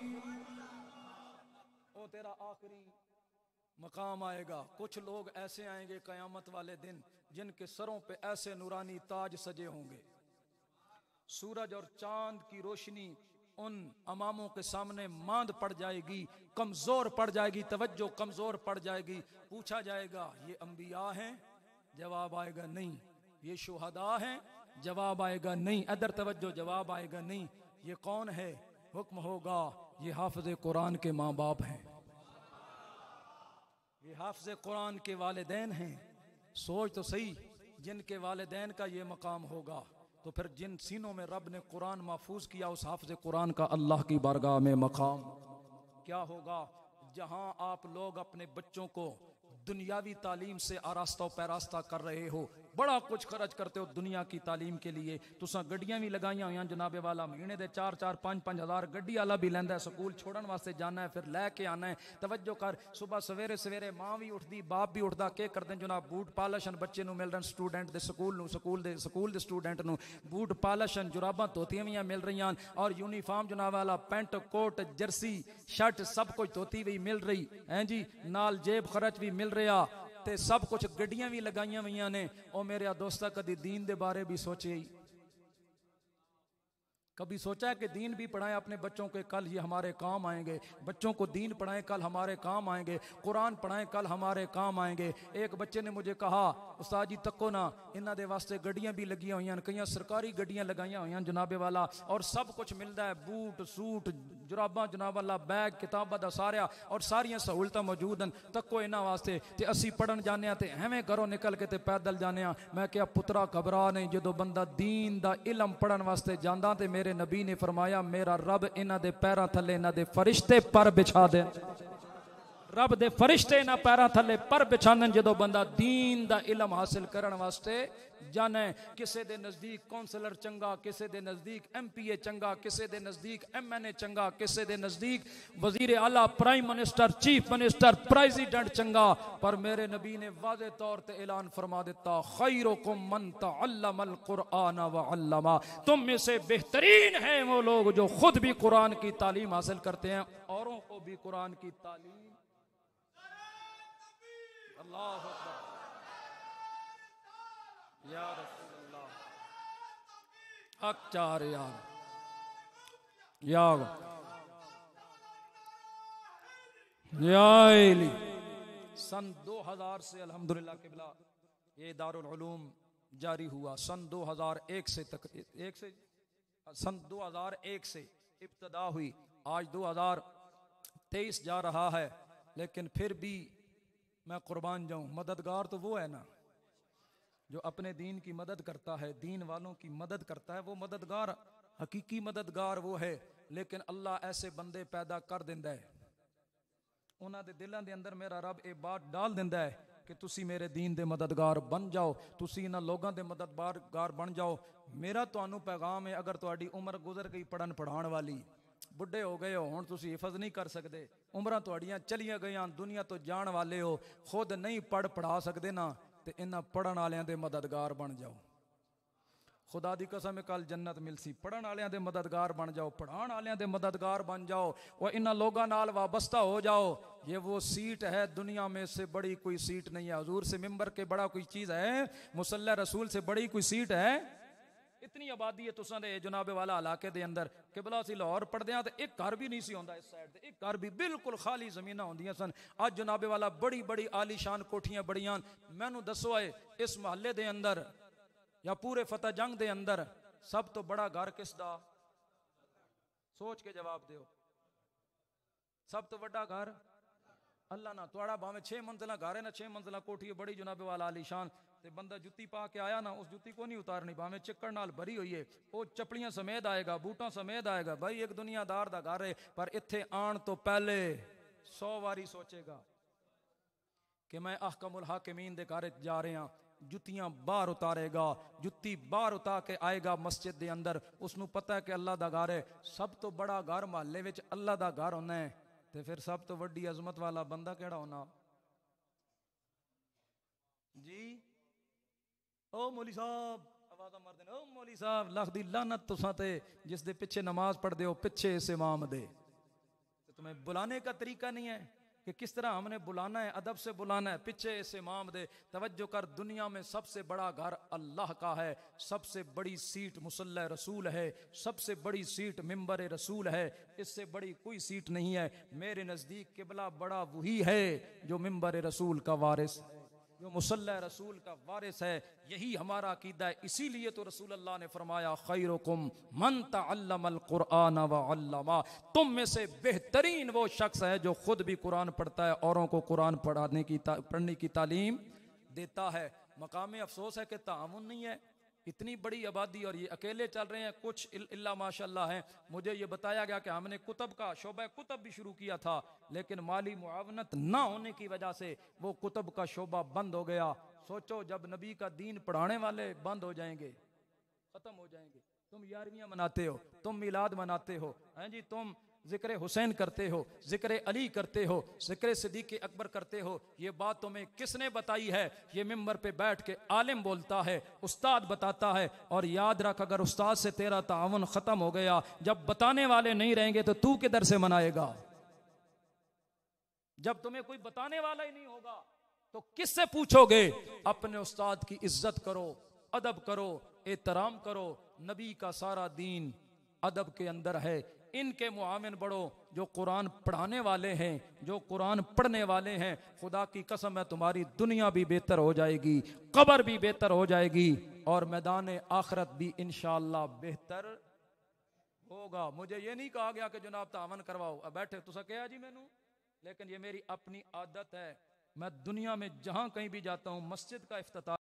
मकाम आएगा। कुछ लोग ऐसे आएंगे कयामत वाले दिन जिनके सरों पे ऐसे नूरानी ताज सजे होंगे, सूरज और चांद की रोशनी उन अमामों के सामने मांद पड़ जाएगी, कमजोर पड़ जाएगी, तवज्जो कमजोर पड़ जाएगी। पूछा जाएगा ये अंबिया हैं, जवाब आएगा नहीं। ये शुहदा हैं, जवाब आएगा नहीं। अदर तवज्जो, जवाब आएगा नहीं। ये कौन है? हुक्म होगा ये हाफिज़े कुरान के माँ बाप हैं, ये हाफिज़े कुरान के वालिदैन हैं। सोच तो सही, जिनके वालिदैन का ये मकाम होगा, तो फिर जिन सीनों में रब ने कुरान महफूज किया, उस हाफिज़े कुरान का अल्लाह की बारगाह में मकाम क्या होगा? जहां आप लोग अपने बच्चों को दुनियावी तालीम से आरास्ता पैरास्ता कर रहे हो, बड़ा कुछ खर्च करते हो दुनिया की तालीम के लिए। तुसा गड्डियां भी लगाइया हुई जनाबे वाला, महीने दे 4-4 5-5 हज़ार गड्डी वाला भी लैंदा है, स्कूल छोड़न वास्ते जाना है, फिर लैके आना है। तवज्जो कर, सुबह सवेरे सवेरे माँ भी उठती, बाप भी उठता, के करते जनाब बूट पालशन बच्चे नूं मिल रहे, स्टूडेंट दे स्कूल दे स्टूडेंट नूं बूट पालशन, जुराबां धोतियां भी मिल रही, और यूनीफॉर्म जनाब वाला पेंट कोट जर्सी शर्ट सब कुछ धोती भी मिल रही है जी, नाल जेब खर्च भी मिल रहा, ते सब कुछ गड्डियां भी लगाइया हुई ने। ओ मेरे दोस्ता कदी दीन दे बारे भी सोचे ही? कभी सोचा है कि दीन भी पढ़ाएं अपने बच्चों के, कल ये हमारे काम आएंगे। बच्चों को दीन पढ़ाएं, कल हमारे काम आएंगे। कुरान पढ़ाएं, कल हमारे काम आएंगे। एक बच्चे ने मुझे कहा उस्ताद जी तको ना, इन्हां दे वास्ते गड्डियां भी लगियां हुई, कई सरकारी गड्डियां लगाइया हुई जनाबे वाला, और सब कुछ मिलता है, बूट सूट जुराबां जनाब वाला, बैग किताबां दा सारा, और सारियां सहूलतां मौजूद हैं। तको इन्हां वास्ते ते असी पढ़न जाने ते एवें घरों निकल के ते पैदल जाने। मैं क्या पुत्रा घबरा नहीं, जो बंदा दीन दा इलम पढ़न वास्ते जांदा ते मेरे नबी ने फरमाया मेरा रब इन्हां दे पैरां थल्ले इन्हां दे फरिश्ते पर बिछा दे, रब दे फरिश्ते इन्हां पैरां थल्ले पर बिछाने। जो बंदा दीन दा इलम हासिल करन वास्ते जाने, किसे दे नजदीक काउंसलर चंगा, किसे दे नजदीक MPA चंगा, किसे दे नजदीक MNA चंगा, किसे दे नजदीक वजीर आला, prime minister, chief minister, president चंगा, पर मेरे नबी ने वाज़े तौर पे ऐलान फरमा देता खैरुकुम मन तअल्लमल कुरआन व अल्लमा, तुम में से बेहतरीन है वो लोग जो खुद भी कुरान की तालीम हासिल करते हैं, औरों को भी कुरान की तालीम। अल्लाह अकबर या रसूलल्लाह, हक चार यार याली। सन 2000 से अल्हम्दुलिल्लाह किबला ये दारुल उलूम जारी हुआ। सन 2001 से सन 2001 से इब्तदा हुई, आज 2023 जा रहा है, लेकिन फिर भी मैं कुर्बान जाऊं। मददगार तो वो है ना जो अपने दीन की मदद करता है, दीन वालों की मदद करता है, वो मददगार, हकीकी मददगार वो है। लेकिन अल्लाह ऐसे बंदे पैदा कर दिंदा है, उन्हां दे दिलां दे अंदर मेरा रब ये बात डाल दिंदा है कि तुसी मेरे दीन दे मददगार बन जाओ, तुसी इन्हां लोगां दे मददगार बन जाओ। मेरा तुहानू पैगाम है, अगर तुहाडी उम्र गुजर गई पढ़न पढ़ाण वाली, बुढ़े हो गए हो, हुण तुसी हिफज नहीं कर सकते, उम्रां तुहाड़ियां चलियां गईयां, दुनिया तो जाण वाले हो, खुद नहीं पढ़ पढ़ा सकते ना, ते इन्हां पढ़न वालियां दे मददगार बन जाओ। खुदा दी कसम कल जन्नत मिलसी। पढ़न वालियां दे मददगार बन जाओ, पढ़ाण वालियां दे मददगार बन जाओ और इन्हां लोगां नाल वाबस्ता हो जाओ। ये वो सीट है, दुनिया में से बड़ी कोई सीट नहीं है। हुजूर से मिंबर के बड़ा कोई चीज़ है, मुसल्ला रसूल से बड़ी कोई सीट है? इतनी आबादी है तुसां दे जनाबे वाला इलाके दे अंदर किबला सी लाहौर पढ़दे आ ते एक घर भी नहीं सी होंदा इस साइड ते, एक घर भी बिल्कुल खाली जमीना होंदियां सन। अज जनाबे वाला बड़ी बड़ी आलीशान कोठियां बड़ियां। मैनू दसो है इस महल्ले दे अंदर या पूरे फतेह जंग दे अंदर सब तो बड़ा घर किसदा? सोच के जवाब दियो। सब तो बड़ा घर अल्लाह ना। तुहाड़ा भावें 6 मंजिला घर है ना, 6 मंजिला कोठी है बड़ी जनाबे वाला आलीशान, ते बंदा जुत्ती पा के आया ना, उस जुत्ती को नहीं उतारनी, भावें चिक्कड़ नाल भरी हुई है, वो चपलियां समेत आएगा, बूटा समेत आएगा। भाई एक दुनियादार दा घर है, पर इत्थे आन तो पहले 100 वारी सोचेगा कि मैं अहकमुल हाकिमीन दे घर जा रहे हैं। जुत्तियां बाहर उतारेगा, जुत्ती बाहर उतार के आएगा मस्जिद दे अंदर। उसनू पता है कि अल्लाह दा घर है। सब तो बड़ा घर महल्ले विच अल्लाह दा घर होना है, ते फिर सब तो वड्डी अजमत वाला बंदा केड़ा होना जी? ओ मौली साहब, आवाज़ मार देना, ओ मौली साहब, लख दी लानत तुसां ते जिस दे पिछे नमाज पढ़ दे हो, पिछे इस इमाम दे। तो तुम्हें बुलाने का तरीका नहीं है कि किस तरह हमने बुलाना है, अदब से बुलाना है। पिछे इस इमाम दे। तवज्जो कर, दुनिया में सबसे बड़ा घर अल्लाह का है, सबसे बड़ी सीट मुसल्ला रसूल है, सबसे बड़ी सीट मिंबर रसूल है। इससे बड़ी कोई सीट नहीं है। मेरे नज़दीक किबला बड़ा वही है जो मिंबर रसूल का वारिस है, जो मुसल्ला रसूल का वारिस है। यही हमारा अकीदा है। इसीलिए तो रसूल अल्लाह ने फरमाया, खैरुकुम मन तअल्लमल कुरआन व अल्लमा। तुम में से बेहतरीन वो शख्स है जो खुद भी कुरान पढ़ता है, औरों को कुरान पढ़ने की तालीम देता है। मकाम अफसोस है कि ताउन नहीं है। इतनी बड़ी आबादी और ये अकेले चल रहे हैं। कुछ इल्ला माशाल्लाह है। मुझे ये बताया गया कि हमने कुतब का शोबा कुतब भी शुरू किया था, लेकिन माली मुआवनत ना होने की वजह से वो कुतब का शोबा बंद हो गया। सोचो जब नबी का दीन पढ़ाने वाले बंद हो जाएंगे, खत्म हो जाएंगे। तुम 11वीं मनाते हो, तुम मिलाद मनाते हो, हैं जी, तुम जिक्र हुसैन करते हो, जिक्र अली करते हो, जिक्र सिद्दीक अकबर करते हो। ये बात तुम्हें किसने बताई है? ये मिंबर पे बैठ के आलिम बोलता है, उस्ताद बताता है। और याद रख, अगर उस्ताद से तेरा ताउन खत्म हो गया, जब बताने वाले नहीं रहेंगे तो तू किधर से मनाएगा? जब तुम्हें कोई बताने वाला ही नहीं होगा तो किससे पूछोगे? अपने उस्ताद की इज्जत करो, अदब करो, एहतराम करो। नबी का सारा दीन अदब के अंदर है। इनके मुआमिन बढ़ो जो कुरान पढ़ाने वाले हैं, जो कुरान पढ़ने वाले हैं। खुदा की कसम है, तुम्हारी दुनिया भी बेहतर हो जाएगी, कब्र भी बेहतर हो जाएगी, और मैदान आखिरत भी इंशाअल्लाह बेहतर होगा। मुझे ये नहीं कहा गया कि जनाब तावन करवाओ, अब बैठे तुसा क्या जी मैनू, लेकिन ये मेरी अपनी आदत है। मैं दुनिया में जहां कहीं भी जाता हूं, मस्जिद का इफ्तिताह